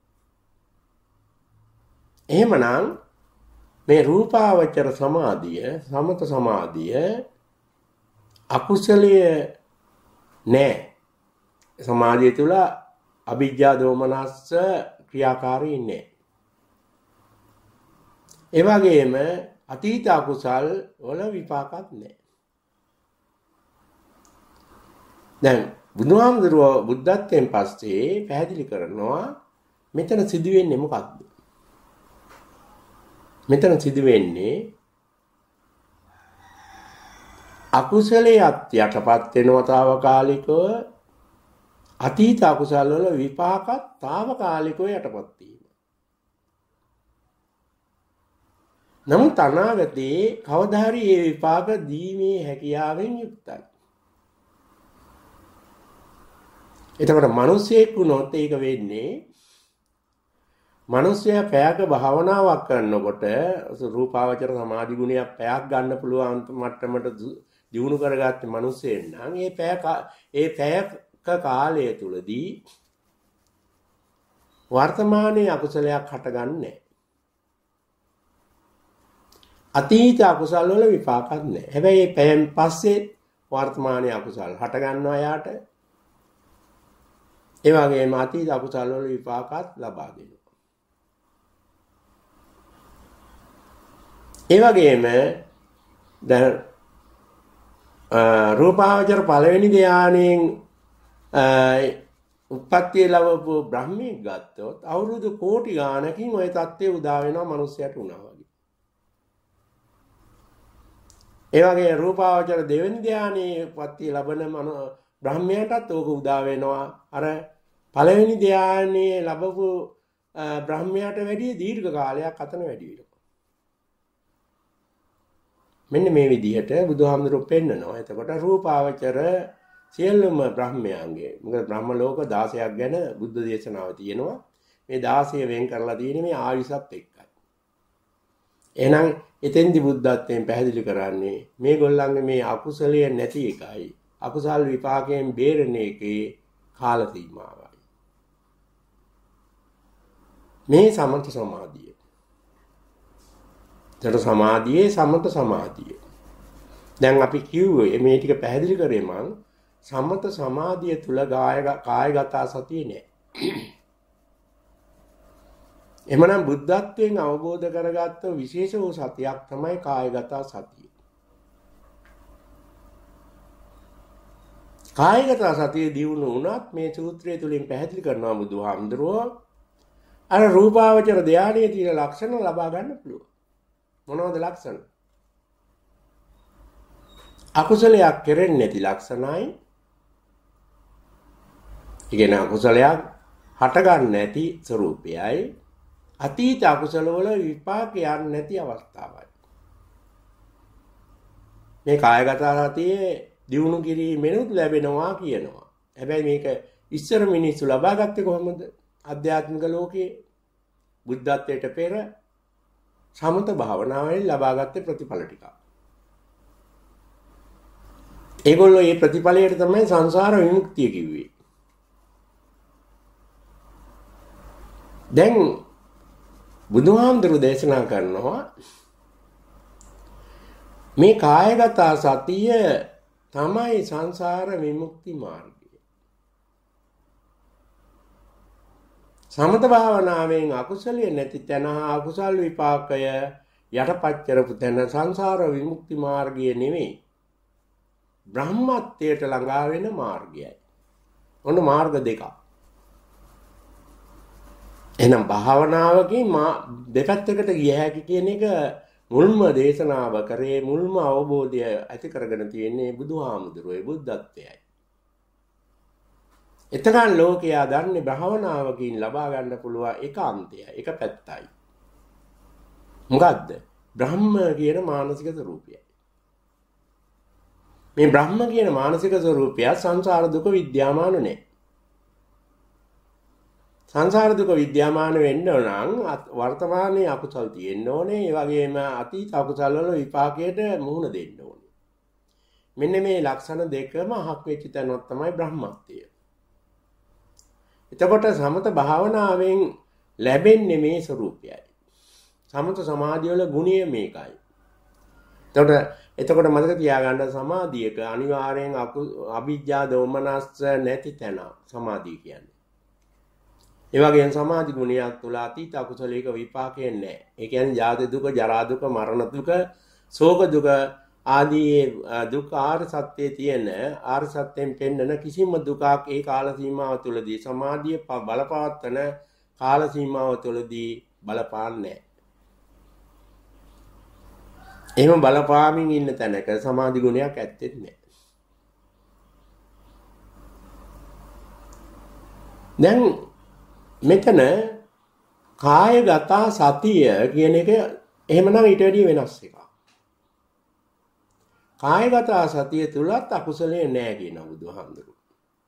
එහෙමනම් මේ රූපාවචර සමාධිය සමත සමාධිය අකුසලයේ නෑ. සමාධිය තුල අවිජ්ජා දෝමනස්ස ක්‍රියාකාරී නෑ. ඒ වගේම අතීත අකුසල් වල විපාකත් නෑ. දැන් බුදුහාමුදුරුවෝ බුද්ධත්වයෙන් පස්සේ පැහැදිලි කරනවා මෙතන සිදුවෙන්නේ මොකක්ද? මෙතන සිදුවෙන්නේ අකුසලයට යටපත් වෙනවා తాවකාලිකව අතීත අකුසල වල විපාකත් తాවකාලිකව යටපත් වීම. නමුත් අනාගතේ කවදා හරි මේ විපාක දීමේ හැකියාවෙන් යුක්තයි. එතකොට මිනිසෙක් වුණොත් ඒක වෙන්නේ මිනිසයා පැයක භාවනාවක් කරනකොට රූපාවචර සමාධි ගුණයක් පැයක් ගන්න පුළුවන් මට්ටමට දියුණු කරගත්ත මිනිසෙන් නම් ඒ පැයක කාලය තුලදී වර්තමානයේ අකුසලයක් හටගන්නේ අතීත අකුසල වල විපාකක් නැහැ. හැබැයි මේ පැයෙන් පස්සේ වර්තමානයේ අකුසල හට ගන්නවා යාට. ඒ වගේම අතීත අකුසල වල විපාකත් ලබා දෙනවා. ඒ වගේම දැන් රූපාවචර පළවෙනි ධානයෙන් උප්පත්තිය ලැබපු බ්‍රහ්මීක් ගත්තොත් අවුරුදු කෝටි ගානකින් ওই தත්ත්වය උදා වෙනවා මිනිස්සයාට උනා වගේ. ඒ වගේ රූපාවචර දෙවෙනි ධානයේ උප්පත්තිය ලැබෙන බ්‍රහ්මයාටත් ඕක උදා වෙනවා. අර පළවෙනි ධානයේ ලැබපු බ්‍රහ්මයාට වැඩිය දීර්ඝ කාලයක් අතන වැඩි වෙනවා. මෙන්න මේ විදිහට බුදුහාමුදුරුවෝ පෙන්නනවා. එතකොට රූපාවචර සියලුම බ්‍රහ්මයන්ගේ මොකද බ්‍රහ්ම ලෝක 16ක් ගැන බුද්ධ දේශනාව තියෙනවා. මේ 16 වෙන් කරලා තියෙන්නේ මේ ආයුෂත් එක්කයි. එහෙනම් එතෙන්දි බුද්ධත්වයෙන් පැහැදිලි කරන්නේ මේගොල්ලන්ගේ මේ අකුසලයේ නැති එකයි. අකුසල් විපාකයෙන් බේරෙන එකේ කාල සීමාවයි. මේ සමත සමාධිය. ඒතර සමාධියේ සමත සමාධිය. දැන් අපි කිව්වේ මේ ටික පැහැදිලි කරේ මං සමත සමාධිය තුල කායගත සතිය නෑ. එමනම් බුද්ධත්වයෙන් අවබෝධ කරගත්ත විශේෂ වූ සතියක් තමයි කායගත සතිය. කායගත සතිය දියුණු වුණත් මේ සූත්‍රය තුලින් පැහැදිලි කරනවා බුදුහාමුදුරුවෝ අර රූපාවචර ධානයේ තියෙන ලක්ෂණ ලබා ගන්න පුළුවන්. මොනවද ලක්ෂණ? අකුසලයක් කෙරෙන්නේ නැති ලක්ෂණයි. ඉගෙන අකුසලයක් හට ගන්න නැති ස්වરૂපයයි. අතීත අකුසල වල විපාක යන්නේ නැති අවස්ථාවයි. මේ කායගත සතියේ දියුණු කිරීමෙනුත් ලැබෙනවා කියනවා. හැබැයි මේක ඉස්සර මිනිස්සු ලබා ගත්තේ කොහොමද? ආධ්‍යාත්මික ලෝකයේ බුද්ධත්වයට පෙර සමත භාවනාවෙන් ලබා ගත්තේ ප්‍රතිඵල ටික. ඒගොල්ලෝ මේ ප්‍රතිඵලයට තමයි සංසාර විමුක්තිය කිව්වේ. දැන් බුදුහාමුදුරු දේශනා කරනවා මේ කායගත සතිය තමයි සංසාර විමුක්ති මාර්ගය. සමත භාවනාවෙන් අකුසලිය නැති තැන අකුසල් විපාකය යටපත් කරපු තැන සංසාර විමුක්ති මාර්ගය නෙමෙයි. බ්‍රහ්මත්වයට ළඟා වෙන මාර්ගයයි. ඔන්න මාර්ග දෙකක්. එහෙනම් භාවනාවකින් දෙපැත්තකට ගිය හැකි කියන එක මුල්ම දේශනාව කරේ මුල්ම අවබෝධය ඇති කරගෙන තියෙන්නේ බුදුහාමුදුරුවෝ බුද්ධත්වයයි. එතකන් ලෝකයා දන්නේ භාවනාවකින් ලබා ගන්න පුළුවන් එක අන්තයයි, එක පැත්තයි. මොකද්ද? බ්‍රහ්ම කියන මානසික ස්වરૂපයයි. මේ බ්‍රහ්ම කියන මානසික ස්වરૂපය සංසාර දුක විද්‍යාමාන නැහැ. සංසාර දුක විද්‍යාමාන වෙන්න නම් වර්තමානයේ අකුසල් තියෙන්න ඕනේ. ඒ වගේම අතීත අකුසල් වල විපාකයට මුහුණ දෙන්න ඕනේ. මෙන්න මේ ලක්ෂණ දෙකම අහක් වෙච්ච තැනක් තමයි බ්‍රහ්මත්වය. එතකොට සමත භාවනාවෙන් ලැබෙන්නේ මේ ස්වરૂපයයි. සමත සමාධිය වල ගුණය මේකයි. එතකොට මතක තියාගන්න සමාධියක අනිවාර්යෙන් අවිජ්ජා දෝමනස්ස නැති තැන සමාධිය කියන්නේ. ඒ වගේම සමාධි ගුණයක් තුල අතීත අකුසලයක විපාකයක් නැහැ. ඒ කියන්නේ ජාති දුක, ජරා දුක, මරණ දුක, ශෝක දුක ආදී දුක් ආර්ය සත්‍යයේ තියෙන ආර්ය සත්‍යයෙන් පෙන්නන කිසිම දුකක් ඒ කාල සීමාව තුළදී සමාධිය බලපවත්වන කාල සීමාව තුළදී බලපාන්නේ නැහැ. එහෙම බලපාමින් ඉන්න තැනක සමාධි ගුණයක් ඇත්තෙත් නැහැ. දැන් මෙතන කායගත සතිය කියන එක එහෙමනම් ඊට වැඩිය වෙනස් එකක්. කායගත සතිය තුලත් අකුසලයේ නැහැ කියන බුදුහාමුදුරුවෝ.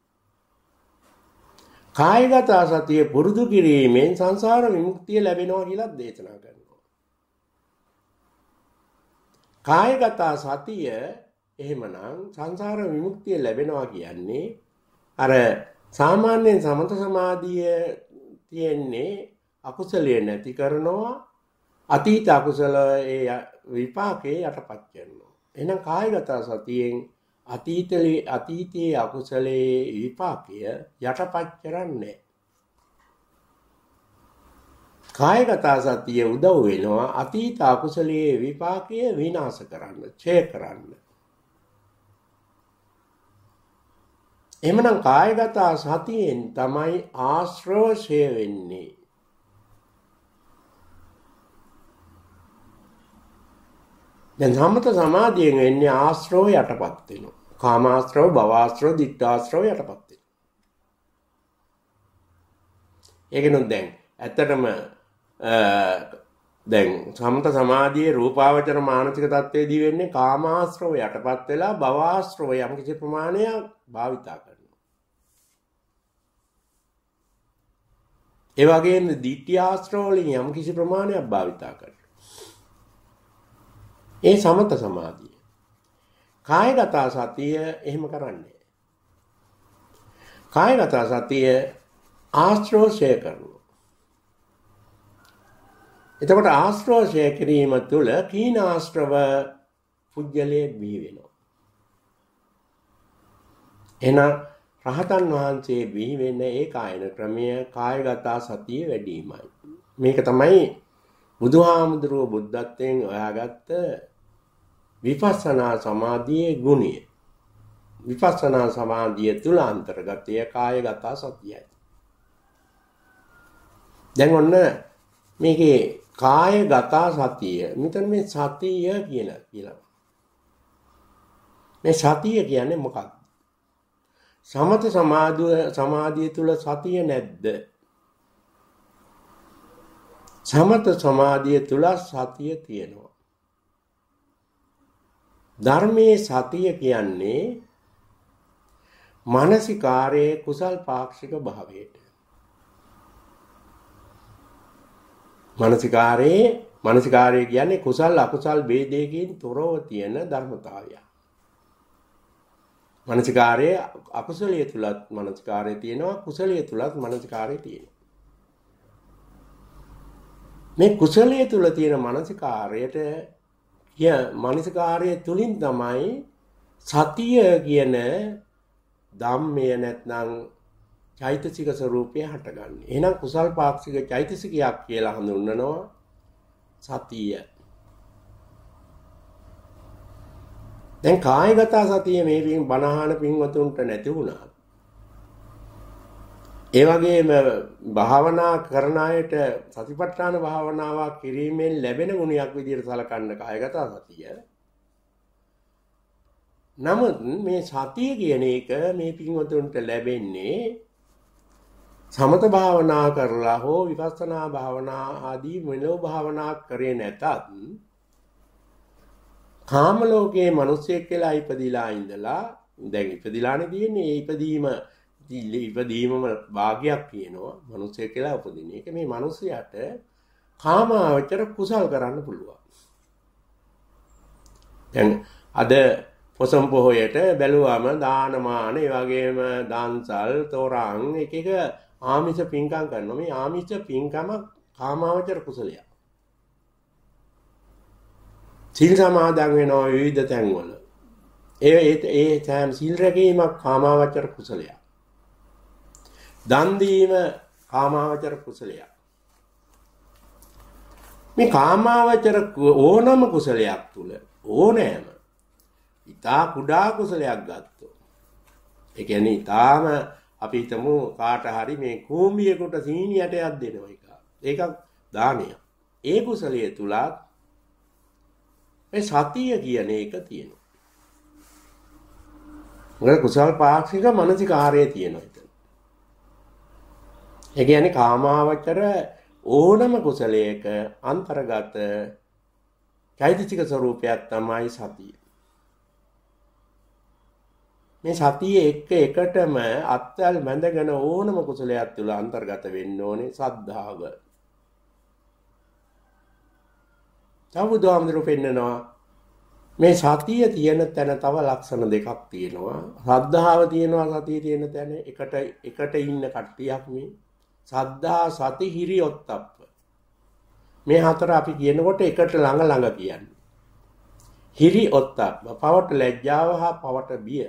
කායගත සතිය පුරුදු කිරීමෙන් සංසාර විමුක්තිය ලැබෙනවා කියලා දේශනා කරනවා. කායගත සතිය එහෙමනම් සංසාර විමුක්තිය ලැබෙනවා කියන්නේ අර සාමාන්‍යයෙන් සමත සමාධිය තියෙන්නේ අකුසලයේ නැති කරනවා අතීත අකුසල ඒ විපාකේ යටපත් කරනවා. එහෙනම් කායගත සතියෙන් අතීතයේ අකුසලයේ විපාකය යටපත් කරන්නේ. කායගත සතිය උදව් වෙනවා අතීත අකුසලයේ විපාකය විනාශ කරන්න, ඡය කරන්න. එhmenan කායගත සතියෙන් තමයි ආශ්‍රව ඡය වෙන්නේ. දැන් සමත සමාධියෙන් වෙන්නේ ආශ්‍රව යටපත් වෙනවා. කාමාශ්‍රව, භවආශ්‍රව, ditthාශ්‍රව යටපත් වෙනවා. ඒකෙනුත් දැන් ඇත්තටම දැන් සමත සමාධියේ රූපාවචර මානසික තත්ත්වයේදී වෙන්නේ කාමාශ්‍රව යටපත් වෙලා භවආශ්‍රව යම් කිසි ප්‍රමාණයක් භාවිතා කරනවා. ඒ වගේම ditthාශ්‍රව වලින් යම් කිසි ප්‍රමාණයක් භාවිතා කරනවා. ඒ සමත සමාධිය. කායගත සතිය එහෙම කරන්නේ. කායගත සතිය ආශ්‍රෝෂය කරනවා. එතකොට ආශ්‍රව ඡය කිරීම තුළ කීන ආශ්‍රව පුජ්‍යලයේ බිහි වෙනවා. එහෙනම් රහතන් වහන්සේ බිහි වෙන්නේ ඒ කායන ක්‍රමය කායගත සතිය වැඩිමයි. මේක තමයි බුදුහාමුදුරුවෝ බුද්ධත්වයෙන් හොයාගත්ත විපස්සනා සමාධියේ ගුණය. විපස්සනා සමාධිය තුල අන්තර්ගතය කායගත සතියයි. දැන් ඔන්න මේකේ කායගත සතිය මෙතන මේ සතිය කියලා. මේ සතිය කියන්නේ මොකක්ද? සමත සමාධිය තුල සතිය නැද්ද? සමත සමාධිය තුල සතිය තියෙනවා. ධර්මයේ සතිය කියන්නේ මානසිකාරයේ කුසල් පාක්ෂික භාවයට. මානසිකාරය කියන්නේ කුසල් අකුසල් ભેදයකින් තොරව තියෙන ධර්මතාවය. මානසිකාරයේ අකුසලයේ තුලත් මානසිකාරය තියෙනවා, කුසලයේ තුලත් මානසිකාරය තියෙනවා. මේ කුසලයේ තුල තියෙන මානසිකාරයට මානසිකාරය තුලින් තමයි සතිය කියන ධම්මය නැත්නම් චෛතසික ස්වરૂපය හටගන්නේ. එහෙනම් කුසල් පාක්ෂික චෛතසිකයක් කියලා හඳුන්වනවා සතිය. දැන් කායගත සතිය මේ බණහන පින්වතුන්ට නැති වුණා. ඒ වගේම භාවනා කරන අයට සතිපට්ඨාන භාවනාවක් කිරීමෙන් ලැබෙන ගුණයක් විදිහට සලකන්න කායගත සතිය. නමුත් මේ සතිය කියන එක මේ පින්වතුන්ට ලැබෙන්නේ සමත භාවනා කරලා හෝ විපස්සනා භාවනා ආදී මෙලෝ භාවනා කරේ නැතත් කාම ලෝකයේ මිනිස්සෙක් කියලා ඉපදිලා ඉඳලා දැන් ඉපදිලානේ තියෙන්නේ. ඒ ඉපදීමම භාගයක් කියනවා. මිනිස්සෙක් කියලා උපදින එක මේ මිනිසයාට කාමාවචර කුසල් කරන්න පුළුවන්. දැන් අද පොසම් පොහොයට බැලුවම දානමාන ඒ වගේම දන්සල් තෝරන් එක ආමිෂ පින්කම් කරනවා. මේ ආමිෂ පින්කම කාමාවචර කුසලයක්. සීල් සමාදන් වෙනවා විවිධ තැන්වල. ඒ තැන් සීල් රැකීමක් කාමාවචර කුසලයක්. දන් දීම කාමාවචර කුසලයක්. මේ කාමාවචර ඕනම කුසලයක් තුල ඕනෑම ඊතා කුඩා කුසලයක් ගත්තොත් ඒ කියන්නේ ඊතාම අපි හිතමු කාට හරි මේ කූඹියකට සීනියටයක් දෙනවා එක. ඒකක් දානයක්. ඒ කුසලයේ තුලත් මේ සතිය කියන එක තියෙනවා. මොකද කුසල් පාක්ෂික මානසිකාරය තියෙනවා එතන. ඒ කියන්නේ කාමාවචර ඕනම කුසලයක අන්තර්ගත චෛතසික ස්වરૂපයක් තමයි සතිය. මේ සතිය එකටම අත්වල බැඳගෙන ඕනම කුසලයක් තුල අන්තර්ගත වෙන්න ඕනේ සද්ධාව. බුදුහාමුදුරුවෝ පෙන්නනවා මේ සතිය තියෙන තැන තව ලක්ෂණ දෙකක් තියෙනවා. ශ්‍රද්ධාව තියෙනවා සතිය තියෙන තැන එකට ඉන්න කට්ටියක් මේ සද්ධා සති හිරි ඔත්තප්ප. මේ හතර අපි කියනකොට එකට ළඟ කියන්නේ. හිරි ඔත්තප්ප පවට ලැජ්ජාව හා පවට බිය.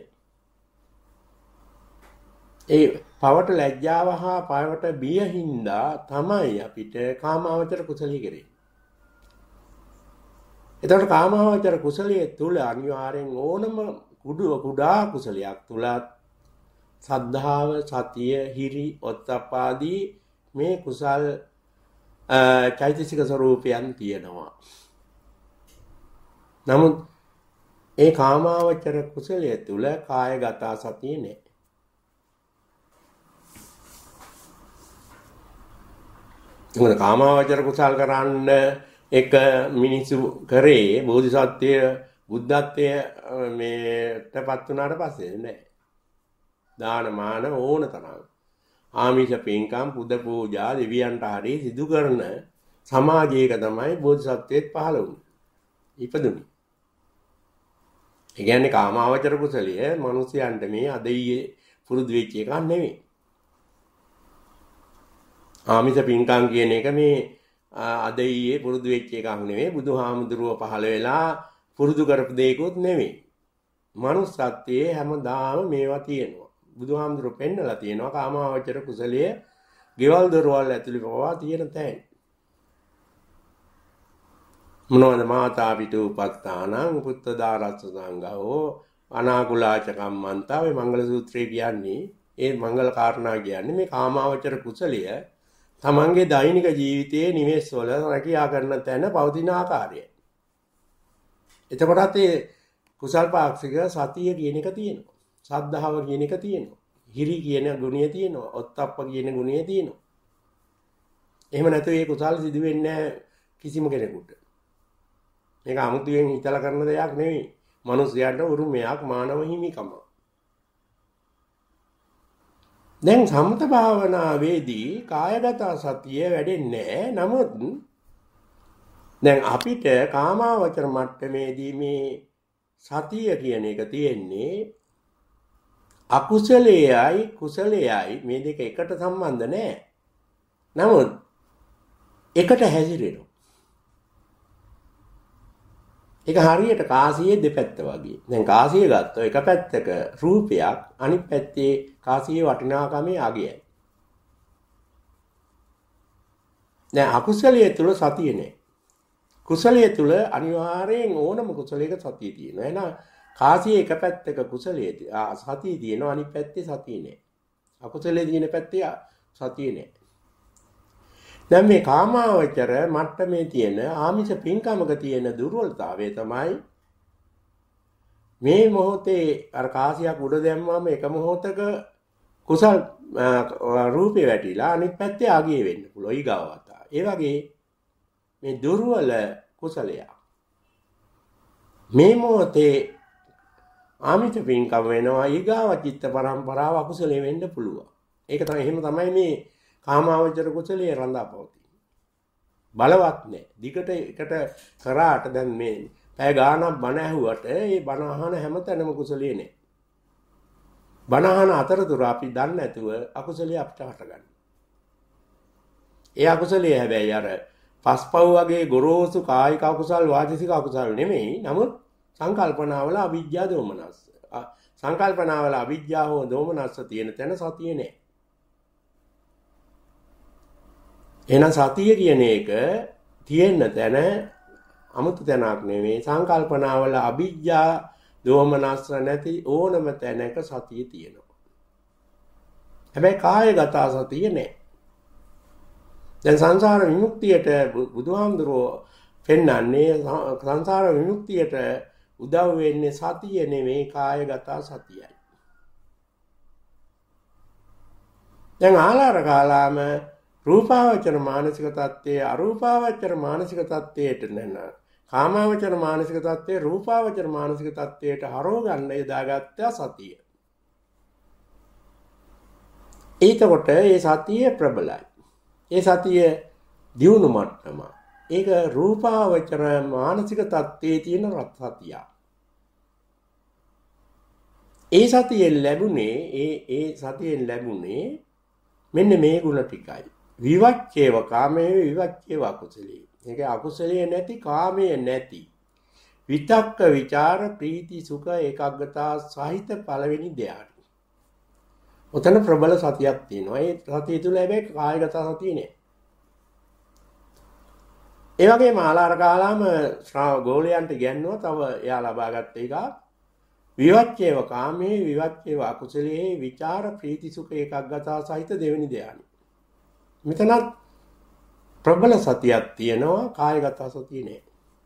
ඒ පවට ලැජ්ජාව හා පවට බිය හින්දා තමයි අපිට කාමාවචර කුසලී කරේ. එතකොට කාමාවචර කුසලයේ තුල අනිවාර්යෙන් ඕනම කුඩා කුසලයක් තුලත් සද්ධාව, සතිය, හිරි, ඔත්තප්පාදී මේ කුසල් චෛතසික ස්වરૂපයන් තියෙනවා. නමුත් ඒ කාමාවචර කුසලයේ තුල කායගත සතිය නැහැ. මොකද කාමාවචර කුසල් කරන්න එක මිනිසු කරේ බෝධිසත්වය බුද්ධත්වයේ මේටපත් වුණාට පස්සේ නෑ. දානමාන ඕන තරම් ආමිෂ පින්කම් පුද පූජා දෙවියන්ට හරි සිදු කරන සමාජයක තමයි බෝධිසත්වයෙක් පහළ වුණේ. ඉපදුනේ. ඒ කියන්නේ කාමාවචර කුසලිය මිනිසයන්ට මේ අද ඊයේ පුරුදු වෙච්ච එකක් නෙවෙයි. ආමිෂ පින්කම් කියන එක මේ අද ඊයේ පුරුදු වෙච්ච එකක් නෙවෙයි. බුදුහාමුදුරුව පහළ වෙලා පුරුදු කරපු දෙයක්වත් නෙවෙයි. මනුස්සත්වයේ හැමදාම මේවා තියෙනවා. බුදුහාමුදුරුව පෙන්නලා තියෙනවා කාමාවචර කුසලයේ ගෙවල් දොරවල් ඇතුළේ පවා තියෙන තැන්. මොනවද මාතා පිටු උපස්ථානං පුත්තදාරස්ස සංඝෝ අනාකුලාච කම්මන්තා මේ මංගල සූත්‍රයේ කියන්නේ ඒ මංගල කාරණා කියන්නේ මේ කාමාවචර කුසලය තමන්ගේ දෛනික ජීවිතයේ නිවෙස් වල රැකියා කරන තැන පවතින ආකාරය. එතකොටත් ඒ කුසල් පාක්ෂික සතිය කියන එක තියෙනවා. සද්ධාව කියන එක තියෙනවා. හිරි කියන ගුණය තියෙනවා. ඔත්තප්ප කියන ගුණය තියෙනවා. එහෙම නැත්නම් මේ කුසල් සිදු වෙන්නේ කිසිම කෙනෙකුට. මේක අමුතුවෙන් හිතලා කරන දෙයක් නෙවෙයි. මිනිස්යාට උරුමයක් මානව හිමිකම. දැන් සමත භාවනාවේදී කායගත සතිය වැඩෙන්නේ නැහැ. නමුත් දැන් අපිට කාමාවචර මට්ටමේදී මේ සතිය කියන එක තියෙන්නේ අකුසලයයි කුසලයයි මේ දෙක එකට සම්බන්ධ නැහැ. නමුත් එකට හැසිරෙනවා. ඒක හරියට කාසියේ දෙපැත්ත වගේ. දැන් කාසිය ගත්තොත් එක පැත්තක රූපයක් අනිත් පැත්තේ කාසියේ වටිනාකමේ අගයයි. දැන් අකුසලයේ තුල සතිය නැහැ. කුසලයේ තුල අනිවාර්යෙන් ඕනම කුසලයක සතිය තියෙනවා. එහෙනම් කාසියේ එක පැත්තක කුසලයේ සතිය තියෙනවා අනිත් පැත්තේ සතිය නැහැ. අකුසලයේ තියෙන පැත්තේ සතිය නැහැ. දැන් මේ කාමාවචර මට්ටමේ තියෙන ආමිෂ පින්කමක තියෙන දුර්වලතාවය තමයි මේ මොහොතේ අර කාසියක් උඩ දැම්මම එක මොහොතක කුසල් රූපේ වැටිලා අනිත් පැත්තේ ආගිය වෙන්න පුළුවන් ඊගාවතා. ඒ වගේ මේ දුර්වල කුසලය මේ මොහොතේ ආමිෂ පින්කම වෙනවා ඊගාව චිත්ත පරම්පරාව අකුසලෙ වෙන්න පුළුවන්. ඒක තමයි එහෙම තමයි මේ කාමාවචර කුසලයේ රඳාපවතින. බලවත් නැහැ. දිගට එකට කරාට දැන් මේ පැය ගාණක් බණ ඇහුවට ඒ බණ අහන හැමතැනම කුසලයේ නැහැ. බණ අහන අතරතුර අපි දන්නේ නැතුව අකුසලයේ අපිට හටගන්නවා. ඒ අකුසලයේ හැබැයි අර පස්පව් වගේ ගොරෝසු කායික අකුසල් වාචික අකුසල් නෙමෙයි. නමුත් සංකල්පනාවල අවිජ්ජා දෝමනස්ස. සංකල්පනාවල අවිජ්ජා හෝ දෝමනස්ස තියෙන තැන සතිය නැහැ. එහෙනම් සතිය කියන එක තියෙන තැන 아무තු තැනක් නෙමෙයි සංකල්පනාවල අවිජ්ජා දෝමනස්ස නැති ඕනම තැනක සතිය තියෙනවා. හැබැයි කායගත සතිය නැහැ. දැන් සංසාර විමුක්තියට බුදුහාමුදුරුවෝ පෙන්වන්නේ සංසාර විමුක්තියට උදව් වෙන්නේ සතිය නෙමෙයි කායගත සතියයි. දැන් ආලාර කාලාම රූපාවචර මානසික තත්ත්වයේ අරූපාවචර මානසික තත්ත්වයට නැන කාමාවචර මානසික තත්ත්වයේ රූපාවචර මානසික තත්ත්වයට හරව ගන්න යදාගත්ත සතිය. ඒකකොට ඒ සතිය ප්‍රබලයි. ඒ සතිය දියුණු මට්ටම. ඒක රූපාවචර මානසික තත්ත්වයේ තියෙන සතිය. ඒ සතියෙන් ලැබුණේ ඒ සතියෙන් ලැබුණේ මෙන්න මේ ගුණ ටිකයි. විවච්ඡේව කාමයේ විවච්ඡේව අකුසලයේ. ඒක අකුසලයේ නැති කාමයේ නැති. විතක්ක ਵਿਚාර ප්‍රීති සුඛ ඒකාග්‍රතාව සහිත පළවෙනි ධ්‍යාන. උතන ප්‍රබල සතියක් තියෙනවා. ඒ සතිය තුළ හැබැයි කායගත සතිය නෑ. ඒ වගේම ආලාර කාලාම ගෝලයන්ට ඉගැන්නුවා තව එයා ලබාගත් එක විවච්ඡේව කාමයේ විවච්ඡේව අකුසලයේ විචාර ප්‍රීති සුඛ ඒකාග්‍රතාව සහිත දෙවෙනි ධ්‍යානෙ. මෙතනත් ප්‍රබල සතියක් තියෙනවා කායගත සතිය නෑ.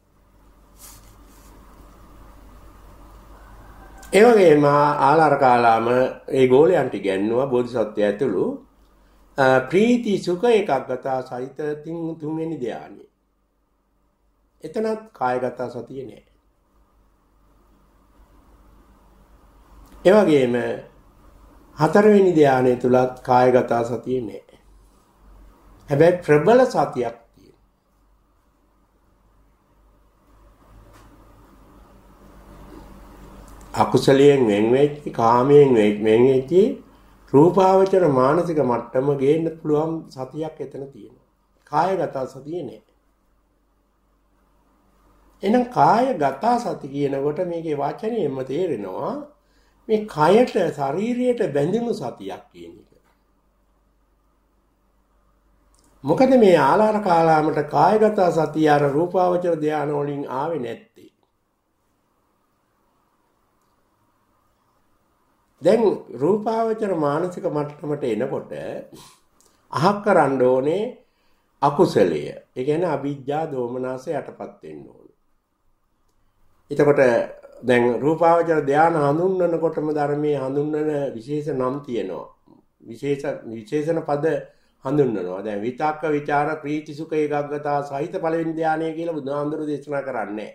ඒ වගේම ආලාර කාලාම ඒ ගෝලයන්ට ඉගැන්නුවා බෝධිසත්වය ඇතුළු ප්‍රීති සුඛ ඒකාග්‍රතාව සහිත තුන්වෙනි ධ්‍යානෙ. එතනත් කායගත සතිය නෑ. ඒ වගේම හතරවෙනි ධ්‍යානය තුලත් කායගත සතිය නෑ. හැබැයි ප්‍රබල සතියක් තියෙනවා. අකුසලයෙන් වෙන් වෙච්ච කාමයෙන් වෙන් වෙච්ච රූපාවචර මානසික මට්ටම ගේන්න පුළුවන් සතියක් එතන තියෙනවා. කායගත සතිය නෑ. එහෙනම් කායගත සති කියනකොට මේකේ වචනයෙන්ම තේරෙනවා මේ කයට ශරීරයට බැඳෙනු සතියක් කියන එක. මොකද මේ ආලාර කාලාමට කායගත සතිය අර රූපාවචර ධානය වලින් ආවේ නැත්තේ. දැන් රූපාවචර මානසික මට්ටමට එනකොට අහක් කරන්න ඕනේ අකුසලය. ඒ කියන්නේ අවිජ්ජා දෝමනස යටපත් වෙන්න ඕනේ. එතකොට දැන් රූපාවචර ධාන හඳුන්වනකොටම ධර්මයේ හඳුන්වන විශේෂ නම් තියෙනවා. විශේෂණ පද හඳුන්වනවා. දැන් විතක්ක ਵਿਚාර ප්‍රීති සුඛ ඒකාග්‍රතාව සහිත පළවෙනි ධානය කියලා බුදුහාමුදුරු දේශනා කරන්නේ.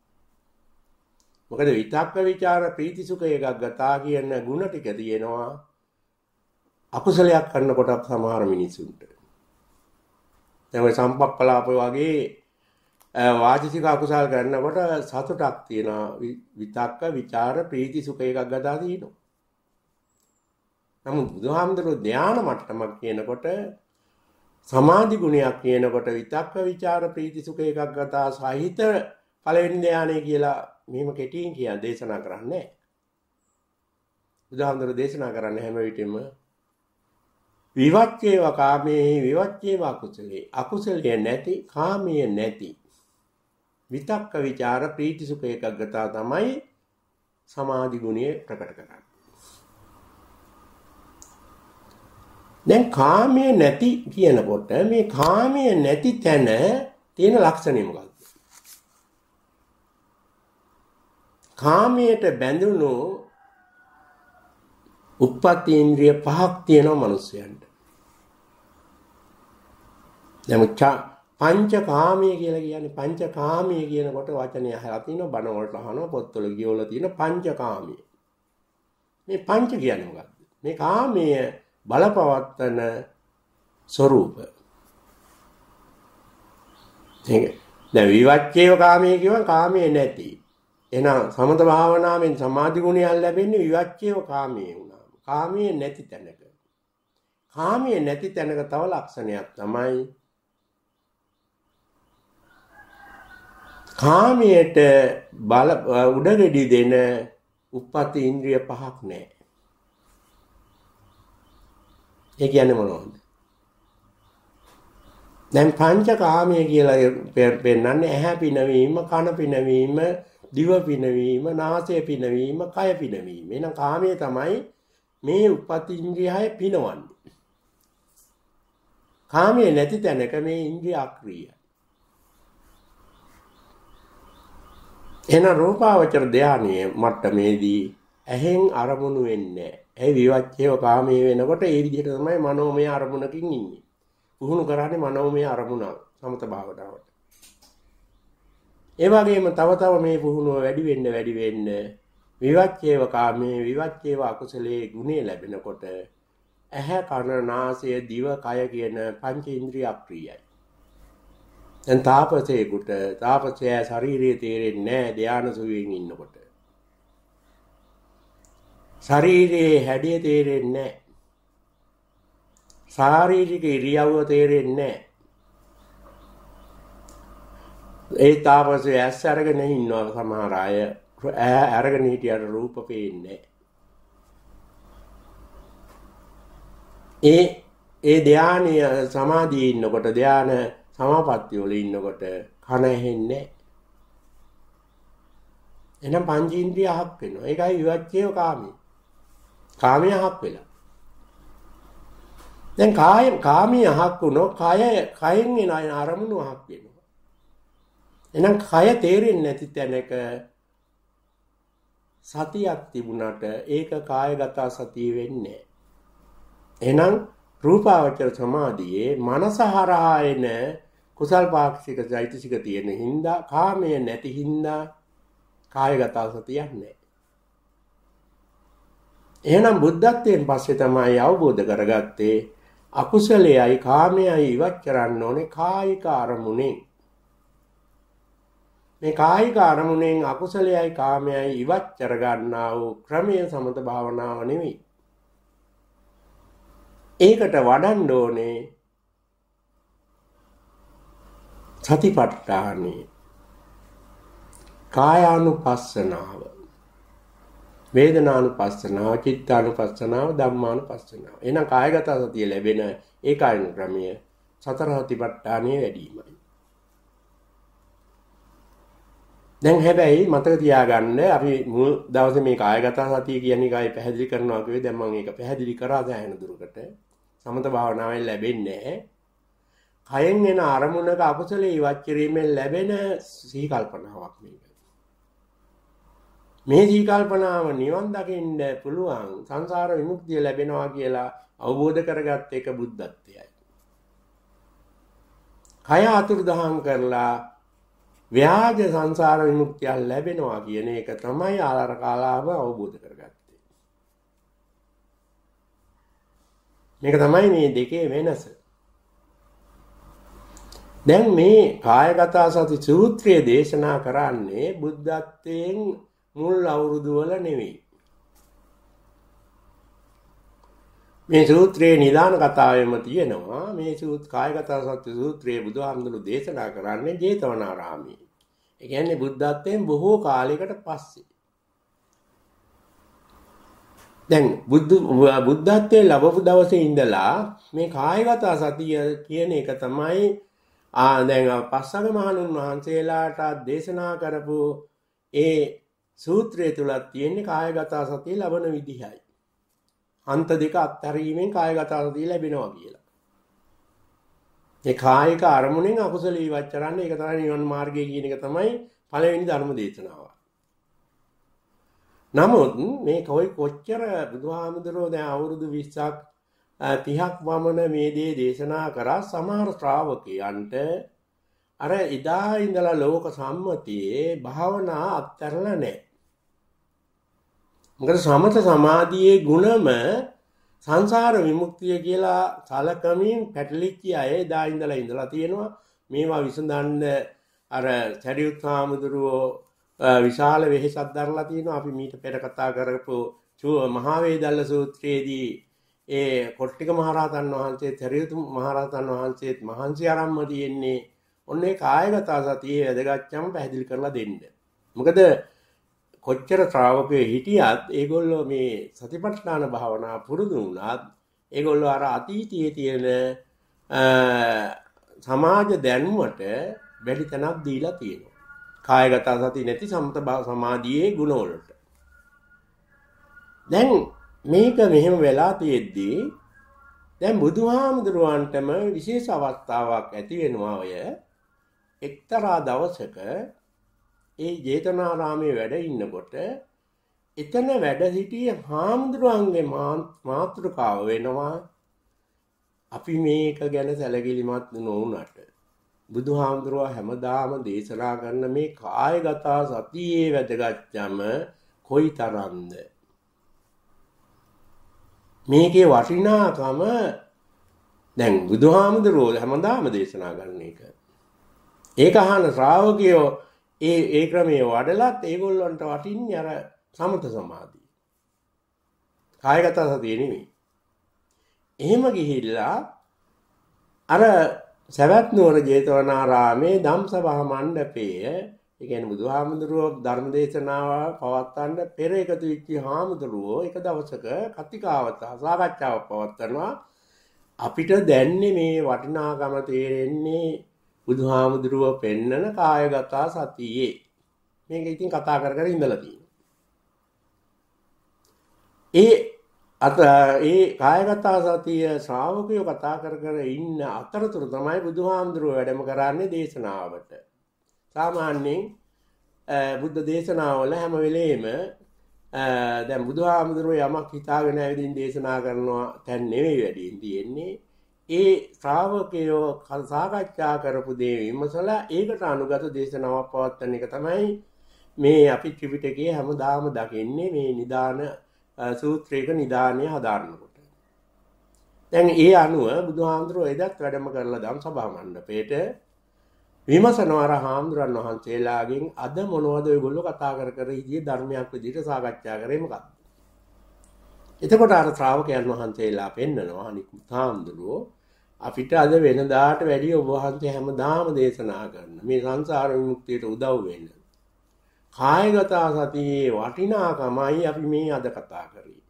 මොකද විතක්ක ਵਿਚාර ප්‍රීති සුඛ ඒකාග්‍රතාව කියන ಗುಣ ටික තියෙනවා අකුසලයක් කරනකොට සමහර මිනිසුන්ට. දැන් ඔය සම්පප්පලාප වගේ වාචික අකුසල් කරනකොට සතුටක් තියෙනවා. විතක්ක ਵਿਚාර ප්‍රීති සුඛ ඒකාග්‍රතාව තියෙනවා. නමුත් බුදුහාමුදුරු ධාන මට්ටමක් කියනකොට සමාධි ගුණයක් කියනකොට විතක්ක ਵਿਚාර ප්‍රීති සුඛ ඒකාග්‍රතාව සහිත පළවෙනි ධානය කියලා මෙහෙම කෙටියෙන් කියන දේශනා කරන්නේ. බුදුහාමුදුරු දේශනා කරන්නේ හැම විටෙම විවච්ඡේව කාමේ විවච්ඡේව අකුසලේ. අකුසලයේ නැති කාමයේ නැති විතක්ක ਵਿਚාර ප්‍රීති සුඛ ඒකාග්‍රතාව තමයි සමාධි ගුණය ප්‍රකට කරන්නේ. දැන් කාමයේ නැති කියනකොට මේ කාමයේ නැති තැන තියෙන ලක්ෂණය මොකක්ද? කාමයට බැඳුණු උප්පත්ති ඉන්ද්‍රිය පහක් තියෙනවා මිනිස්යන්ට. දැන් පංචකාමයේ කියලා කියන්නේ පංචකාමයේ කියනකොට වචනය අහලා තිනවා බණ වලට අහනවා පොත්වල කියවලා තියෙන පංචකාමයේ. මේ පංච කියන්නේ මොකක්ද? මේ කාමයේ බලපවත්තන ස්වરૂප. දැන් විවච්ඡේව කාමයේ කියවන කාමයේ නැති. එහෙනම් සමත භාවනාවෙන් සමාධි ගුණයන් ලැබෙන්නේ විවච්ඡේව කාමයේ වුණා. කාමයේ නැති තැනක. කාමයේ නැති තැනක තව ලක්ෂණයක් තමයි කාමයට බල උඩගෙඩි දෙන උප්පත්ති ඉන්ද්‍රිය පහක් නැහැ. ඒ කියන්නේ මොනවද? දැන් පංචකාමයේ කියලා පෙන්නන්නේ ඇහැ පිනවීම, කන පිනවීම, දිව පිනවීම, නාසය පිනවීම, කය පිනවීම. එහෙනම් කාමයේ තමයි මේ උප්පත්ති ඉන්ද්‍රියය පිනවන්නේ. කාමයේ නැති තැනක මේ ඉන්ද්‍රිය අක්‍රිය. එහෙනම් රූපාවචර ධානයේ මට්ටමේදී ඇහෙන් අරමුණු වෙන්නේ ඒ විවච්ඡේව කාමයේ වෙනකොට ඒ විදිහට තමයි මනෝමය අරමුණකින් ඉන්නේ. පුහුණු කරන්නේ මනෝමය අරමුණ සමත භාවනාවට. ඒ වගේම තව මේ පුහුණුව වැඩි වෙන්න විවච්ඡේව කාමයේ විවච්ඡේව අකුසලයේ ගුණය ලැබෙනකොට ඇහැ කන නාසය දිව කය කියන පංච ඉන්ද්‍රිය අප්‍රියයි. දැන් තාපසය ශරීරයේ තේරෙන්නේ නැහැ ධානය සුවයෙන් ඉන්නකොට. ශරීරයේ හැඩය තේරෙන්නේ නැහැ. ශාරීරික ඉරියව්ව තේරෙන්නේ නැහැ. ඒ තාපසය ඇස් අරගෙන ඉන්නවා සමහර අය. අරගෙන හිටියට රූප පේන්නේ නැහැ. ඒ ධානය සමාධියේ ඉන්නකොට ධාන සමාපatti වල ඉන්නකොට කන ඇහෙන්නේ නැහැ. එහෙනම් පංචේන්ද්‍රිය අහක් වෙනවා. ඒකයි විවච්ඡේව කාමී. කාමයේ අහක් වෙලා. දැන් කාමයේ අහක් වුණොත් කයෙන් එන අරමුණු අහක් වෙනවා. එහෙනම් කය තේරෙන්නේ නැති තැනක සතියක් තිබුණාට ඒක කායගත සතිය වෙන්නේ නැහැ. එහෙනම් රූපාවචර සමාධියේ මනස හරහා එන කුසල් පාක්ෂික චෛතසික තියෙන හින්දා කාමයේ නැති හින්දා කායගත සතියක් නැහැ. එහෙනම් බුද්ධත්වයෙන් පස්සේ තමයි අවබෝධ කරගත්තේ අකුසලයයි කාමයයි ඉවත් කරන්න ඕනේ කායික අරමුණෙන්. මේ කායික අරමුණෙන් අකුසලයයි කාමයයි ඉවත් කර ගන්නා වූ ක්‍රමය සමත භාවනාව නෙවෙයි. ඒකට වඩන්න ඕනේ සතිපට්ඨානේ කායානුපස්සනාව, වේදනානුපස්සනාව, චිත්තානුපස්සනාව, ධම්මානුපස්සනාව. එහෙනම් කායගත සතිය ලැබෙන ඒකායන ක්‍රමය සතර සතිපට්ඨානේ වැඩිමයි. දැන් හැබැයි මතක තියාගන්න අපි මුල් දවසේ මේ කායගත සතිය කියන එකයි පැහැදිලි කරනවා කිව්වේ. දැන් මම ඒක පැහැදිලි කරා දැනෙන දුරකට. සමත භාවනාවෙන් ලැබෙන්නේ කයෙන් එන අරමුණක අකුසලයේ ඉවත් කිරීමෙන් ලැබෙන සිහි කල්පනාවක් මේක. මේ සිහි කල්පනාව නිවන් දකින්න පුළුවන් සංසාර විමුක්තිය ලැබෙනවා කියලා අවබෝධ කරගත්ත එක බුද්ධත්වයයි. කය අතුරුදහන් කරලා ව්‍යාජ සංසාර විමුක්තිය ලැබෙනවා කියන එක තමයි ආලාර කාලාව අවබෝධ කරගත්තේ. මේක තමයි මේ දෙකේ වෙනස. දැන් මේ කායගත සති සූත්‍රය දේශනා කරන්නේ බුද්ධත්වයෙන් මුල් අවුරුදු වල නෙවෙයි. මේ සූත්‍රයේ නිදාන කතාවෙම තියෙනවා. මේ කායගත සති සූත්‍රයේ බුදුහාමුදුරු දේශනා කරන්නේ ජේතවනාරාමයේ. ඒ කියන්නේ බුද්ධත්වයෙන් බොහෝ කාලයකට පස්සේ. දැන් බුද්ධත්වයේ ලැබපු දවසේ ඉඳලා මේ කායගත සතිය කියන එක තමයි දැන් පස්වග මහණුන් වහන්සේලාට දේශනා කරපු ඒ සූත්‍රය තුල තියෙන්නේ කායගත සතිය ලබන විදිහයි. අන්ත දෙක අත්හැරීමෙන් කායගත සතිය ලැබෙනවා කියලා. මේ කායික අරමුණෙන් අකුසල ඉවත් කරන්නේ ඒක තමයි නිවන මාර්ගය කියන එක තමයි පළවෙනි ධර්ම දේශනාව. නමුත් මේ කොච්චර බුදුහාමුදුරෝ දැන් අවුරුදු 20ක් 30ක් වමන මේ දේ දේශනා කරා සමහර ශ්‍රාවකයන්ට අර ඉදා ඉඳලා ලෝක සම්මතියේ භාවනා අත්හැරලා නැහැ. මොකද සමත සමාධියේ ගුණම සංසාර විමුක්තිය කියලා සලකමින් පැටලිච්ච අය එදා ඉඳලා තියෙනවා. මේවා විසඳන්න අර සරියුත් හාමුදුරුවෝ විශාල වෙහෙසක් දරලා තියෙනවා. අපි මීට පෙර කතා කරපු මහා වේදල්ල සූත්‍රයේදී ඒ කොට්ටික මහරහතන් වහන්සේ සරියුත් මහරහතන් වහන්සේත් මහන්සි ආරම්ම තියෙන්නේ ඔන්නේ කායගත සතියේ වැදගත්කම පැහැදිලි කරලා දෙන්න. මොකද කොච්චර ශ්‍රාවකයෝ හිටියත් ඒගොල්ලෝ මේ සතිපට්ඨාන භාවනා පුරුදු වුණත් ඒගොල්ලෝ අර අතීතයේ තියෙන සමාජ දැනුමට වැඩි තැනක් දීලා තියෙනවා. කායගත සති නැති සමත සමාධියේ ගුණවලට. දැන් මේක මෙහෙම වෙලා තියෙද්දී දැන් බුදුහාමුදුරුවන්ටම විශේෂ අවස්ථාවක් ඇති වෙනවා. ඔය එක්තරා දවසක ඒ ජේතවනාරාමයේ වැඩ ඉන්නකොට එතන වැඩ සිටියේ හාමුදුරුවන්ගේ මාතෘකාව වෙනවා අපි මේක ගැන සැලකිලිමත් නොවුනට බුදුහාමුදුරුවෝ හැමදාම දේශනා කරන මේ කායගත සතියේ වැදගත්කම කොයිතරම්ද මේකේ වටිනාකම දැන් බුදුහාමුදුරුවෝ හැමදාම දේශනා කරන එක ඒක අහන ශ්‍රාවකයෝ ඒ ක්‍රමයේ වඩලත් ඒගොල්ලන්ට වටින්නේ අර සමත සමාධිය. කායගත සතිය නෙමෙයි. එහෙම ගිහිල්ලා අර සවැත් නුවර ජේතවනාරාමේ ධම්සභා මණ්ඩපයේ ඒ කියන්නේ බුදුහාමුදුරුවෝ ධර්ම දේශනාව පවත්වන්න පෙර එකතු වෙච්ච හාමුදුරුවෝ එක දවසක කතිකාවත සාකච්ඡාවක් පවත්වනවා. අපිට දැන්නේ මේ වටිනාකම තේරෙන්නේ බුදුහාමුදුරුවෝ පෙන්නන කායගත සතියේ. මේක ඉතින් කතා කර ඉඳලා තියෙනවා. ඒ කායගත සතිය ශ්‍රාවකයෝ කතා කර ඉන්න අතරතුර තමයි බුදුහාමුදුරුවෝ වැඩම කරන්නේ දේශනාවට. සාමාන්‍යයෙන් බුද්ධ දේශනාවල හැම වෙලේම දැන් බුදුහාමුදුරුවෝ යමක් හිතාගෙන ඇවිදින් දේශනා කරනවා දැන් නෙවෙයි වැඩියෙන් තියෙන්නේ. ඒ ශ්‍රාවකයෝ සාකච්ඡා කරපු දේ විමසලා ඒකට අනුගත දේශනාවක් පවත්වන එක තමයි මේ අපි ත්‍රිපිටකයේ හැමදාම දකින්නේ මේ නිදාන සූත්‍රයක නිදානිය හදාරනකොට. දැන් ඒ අනුව බුදුහාමුදුරුවෝ එදත් වැඩම කරලා ධම් සභා මණ්ඩපයේට විමසනවා අර හාමුදුරන් වහන්සේලාගෙන් අද මොනවද ඔයගොල්ලෝ කතා කර හිටියේ ධර්මයක් විදිහට සාකච්ඡා කරේ මොකක්ද? එතකොට අර ශ්‍රාවකයන් වහන්සේලා පෙන්නනවා අනිත් හාමුදුරුවෝ අපිට අද වෙනදාට වැඩිය ඔබ වහන්සේ හැමදාම දේශනා කරන මේ සංසාර විමුක්තියට උදව් වෙන්න කායගත සතියේ වටිනාකමයි අපි මේ අද කතා කරේ.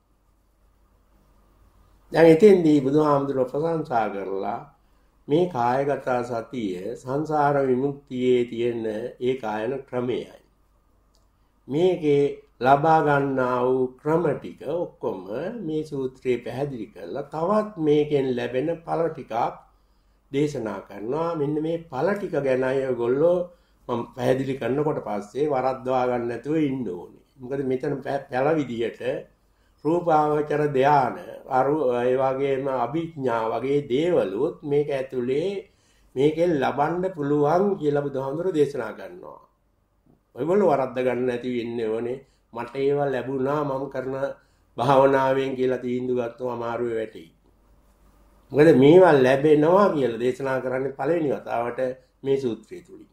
දැන් එතෙන්දී බුදුහාමුදුරුවෝ ප්‍රශංසා කරලා මේ කායගත සතිය සංසාර විමුක්තියේ තියෙන ඒ කායන ක්‍රමයයි. මේකේ ලබා ගන්නා වූ ක්‍රම ටික ඔක්කොම මේ සූත්‍රයේ පැහැදිලි කරලා තවත් මේකෙන් ලැබෙන ඵල ටිකක් දේශනා කරනවා. මෙන්න මේ ඵල ටික ගැනයි ඔයගොල්ලෝ මම පැහැදිලි කරනකොට පස්සේ වරද්දවා ගන්න නැතුව ඉන්න ඕනේ. මොකද මෙතන පැල විදියට රූපාවචර ධාන ඒ වගේම අභිඥා වගේ දේවලුත් මේක ඇතුලේ මේකෙන් ලබන්න පුළුවන් කියලා බුදුහාමුදුරුවෝ දේශනා කරනවා. ඔයගොල්ලෝ වරද්ද ගන්න නැති වෙන්න ඕනේ. මට ඒවා ලැබුණා මම කරන භාවනාවෙන් කියලා තීන්දුව ගත්තම අමාරුවේ වැටෙයි. මොකද මේවා ලැබෙනවා කියලා දේශනා කරන්නේ පළවෙනි වතාවට මේ සූත්‍රය තුලින්.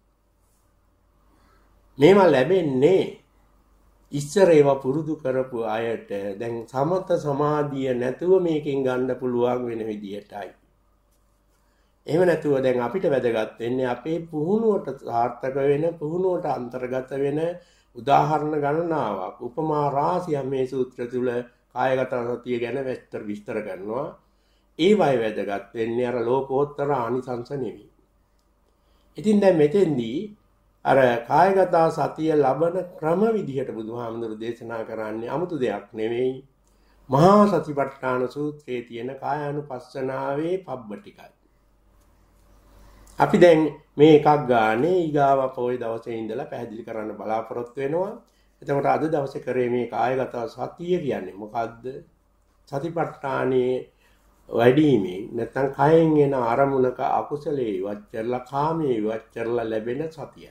මේවා ලැබෙන්නේ ඉස්සර ඒවා පුරුදු කරපු අයට දැන් සමත සමාධිය නැතුව මේකෙන් ගන්න පුළුවන් වෙන විදියටයි. එහෙම නැතුව දැන් අපිට වැදගත් වෙන්නේ අපේ පුහුණුවට සාර්ථක වෙන පුහුණුවට අන්තර්ගත වෙන උදාහරණ ගණනාවක් උපමා රාශියක් මේ සූත්‍ර තුල කායගත සතිය ගැන විස්තර කරනවා. ඒවයි වැදගත් වෙන්නේ අර ලෝකෝත්තර ආනිසංස නෙවෙයි. ඉතින් දැන් මෙතෙන්දී අර කායගත සතිය ලබන ක්‍රම විදිහට බුදුහාමුදුරු දේශනා කරන්නේ 아무තු දෙයක් නෙවෙයි. මහා සතිපට්ඨාන සූත්‍රයේ තියෙන කායානුපස්සනාවේ පබ්බ ටිකයි. අපි දැන් මේ එකක් ගානේ ඊගාව පොයි දවසේ ඉඳලා පැහැදිලි කරන්න බලාපොරොත්තු වෙනවා. එතකොට අද දවසේ කරේ මේ කායගත සතිය කියන්නේ මොකද්ද? සතිපට්ඨානයේ වැඩිමෙන් නැත්නම් කයෙන් එන අරමුණක අකුසලයේ ඉවත් කරලා කාමයේ ඉවත් කරලා ලැබෙන සතියයි.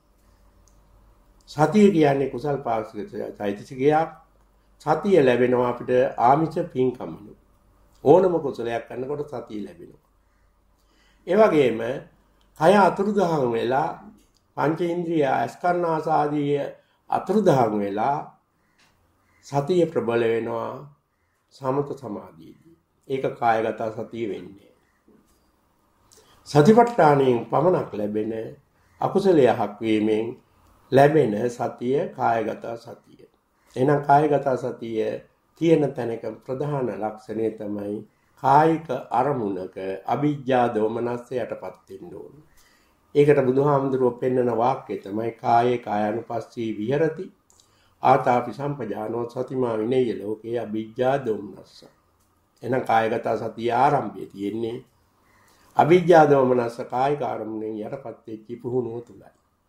සතිය කියන්නේ කුසල් පාක්ෂික චෛතසිකයක්. සතිය ලැබෙනවා අපිට ආමිෂ පින්කමිනු. ඕනම කුසලයක් කරනකොට සතිය ලැබෙනවා. ඒ වගේම කය අතුරුදහන් වෙලා පංචේන්ද්‍රිය අස්කරණාසාදී අතුරුදහන් වෙලා සතිය ප්‍රබල වෙනවා සමත සමාධියේදී. ඒක කායගත සතිය වෙන්නේ. සතිපට්ඨානයෙන් පමණක් ලැබෙන අකුසලයක් වීමෙන් ලැබෙන සතිය කායගත සතිය. එහෙනම් කායගත සතිය තියෙන තැනක ප්‍රධාන ලක්ෂණය තමයි කායික අරමුණක අවිජ්ජා දෝමනස්සයටපත් වෙන්න ඕන. ඒකට බුදුහාමුදුරුවෝ පෙන්වන වාක්‍යය තමයි කායේ කායानुපස්සී විහෙරති ආතාපි සම්පජානෝ සතිමා විනේය ලෝකේ අවිජ්ජා දෝමනස්ස. එහෙනම් කායගත සතිය ආරම්භයේ තියෙන්නේ අවිජ්ජා දෝමනස්ස කායික අරමුණෙන් යටපත් වෙච්ච පුහුණුව තුලයි.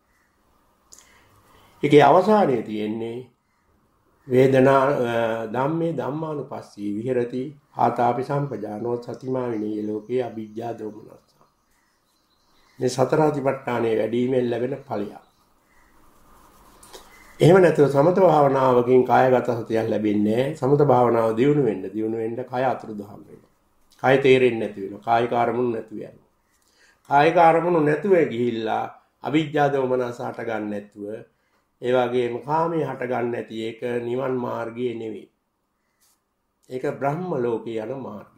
ඒකේ අවසානයේ තියෙන්නේ වේදනා ධම්මේ ධම්මානුපස්සී විහෙරති ආතාපි සම්පජානෝ සතිමා විනේය ලෝකේ අවිජ්ජා දෝමනස්ස. මේ සතර අතිපට්ඨානයේ වැඩිමෙන් ලැබෙන ඵලයක්. එහෙම නැත්නම් සමත භාවනාවකින් කායගත සතියක් ලැබෙන්නේ නැහැ. සමත භාවනාව දියුණු වෙන්න කය අතුරුදහන් වෙනවා. කය තේරෙන්නේ නැති වෙනවා. කායික අරමුණු නැති වෙනවා. කායික අරමුණු නැතුව ගිහිල්ලා අවිජ්ජා දෝමනස හට ගන්න නැතුව ඒ වගේම කාමයේ හට ගන්න නැති ඒක නිවන් මාර්ගය නෙවෙයි. ඒක බ්‍රහ්ම ලෝකේ යන මාර්ගය.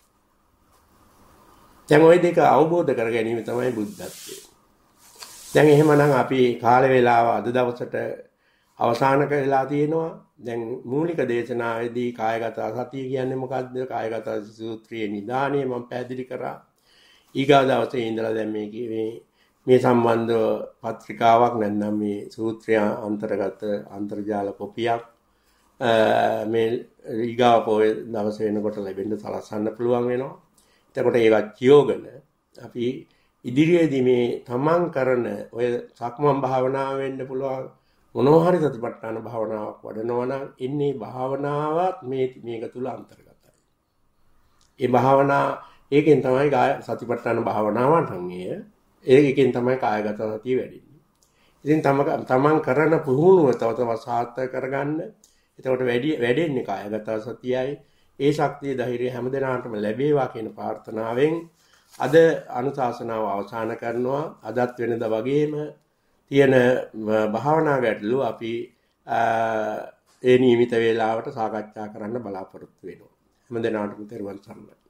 දැන් ওই දෙක අවබෝධ කර ගැනීම තමයි බුද්ධත්වය. දැන් එහෙමනම් අපි කාල වේලාව අද දවසට අවසන් කරලා තියෙනවා. දැන් මූලික දේශනාවේදී කායගත සතිය කියන්නේ මොකක්ද? කායගත සූත්‍රයේ නිදාණය මම පැහැදිලි කරා. ඊගා දවසේ ඉඳලා දැන් මේ සම්බන්ධ පත්‍රිකාවක් නැත්නම් මේ සූත්‍රය අන්තර්ගත අන්තර්ජාල කොපියක් මේ ඊගා පොය දවසේ වෙනකොට ලැබෙන්න සලස්වන්න පුළුවන් වෙනවා. එතකොට ඒවත් කියෝගන අපි ඉදිරියේදී මේ තමන් කරන ඔය සක්මන් භාවනාව වෙන්න පුළුවන් මොනවා හරි සතිපට්ඨාන භාවනාවක් වඩනවා නම් ඉන්නේ භාවනාවත් මේක තුල අන්තර්ගතයි. ඒ භාවනා ඒකෙන් තමයි සතිපට්ඨාන භාවනාවක් නංගිය. ඒකෙන් තමයි කායගත සතිය වැඩින්නේ. ඉතින් තමන් කරන පුහුණුව තව තවත් සාර්ථක කරගන්න. එතකොට වැඩෙන්නේ කායගත සතියයි. ඒ ශක්තිය ධෛර්යය හැමදෙනාටම ලැබේවා කියන ප්‍රාර්ථනාවෙන් අද අනුශාසනාව අවසන් කරනවා. අදත් වෙනද වගේම තියෙන භාවනා ගැටලු අපි ඒ නියමිත වේලාවට සාකච්ඡා කරන්න බලාපොරොත්තු වෙනවා. හැමදෙනාටම තෙරුවන් සරණයි.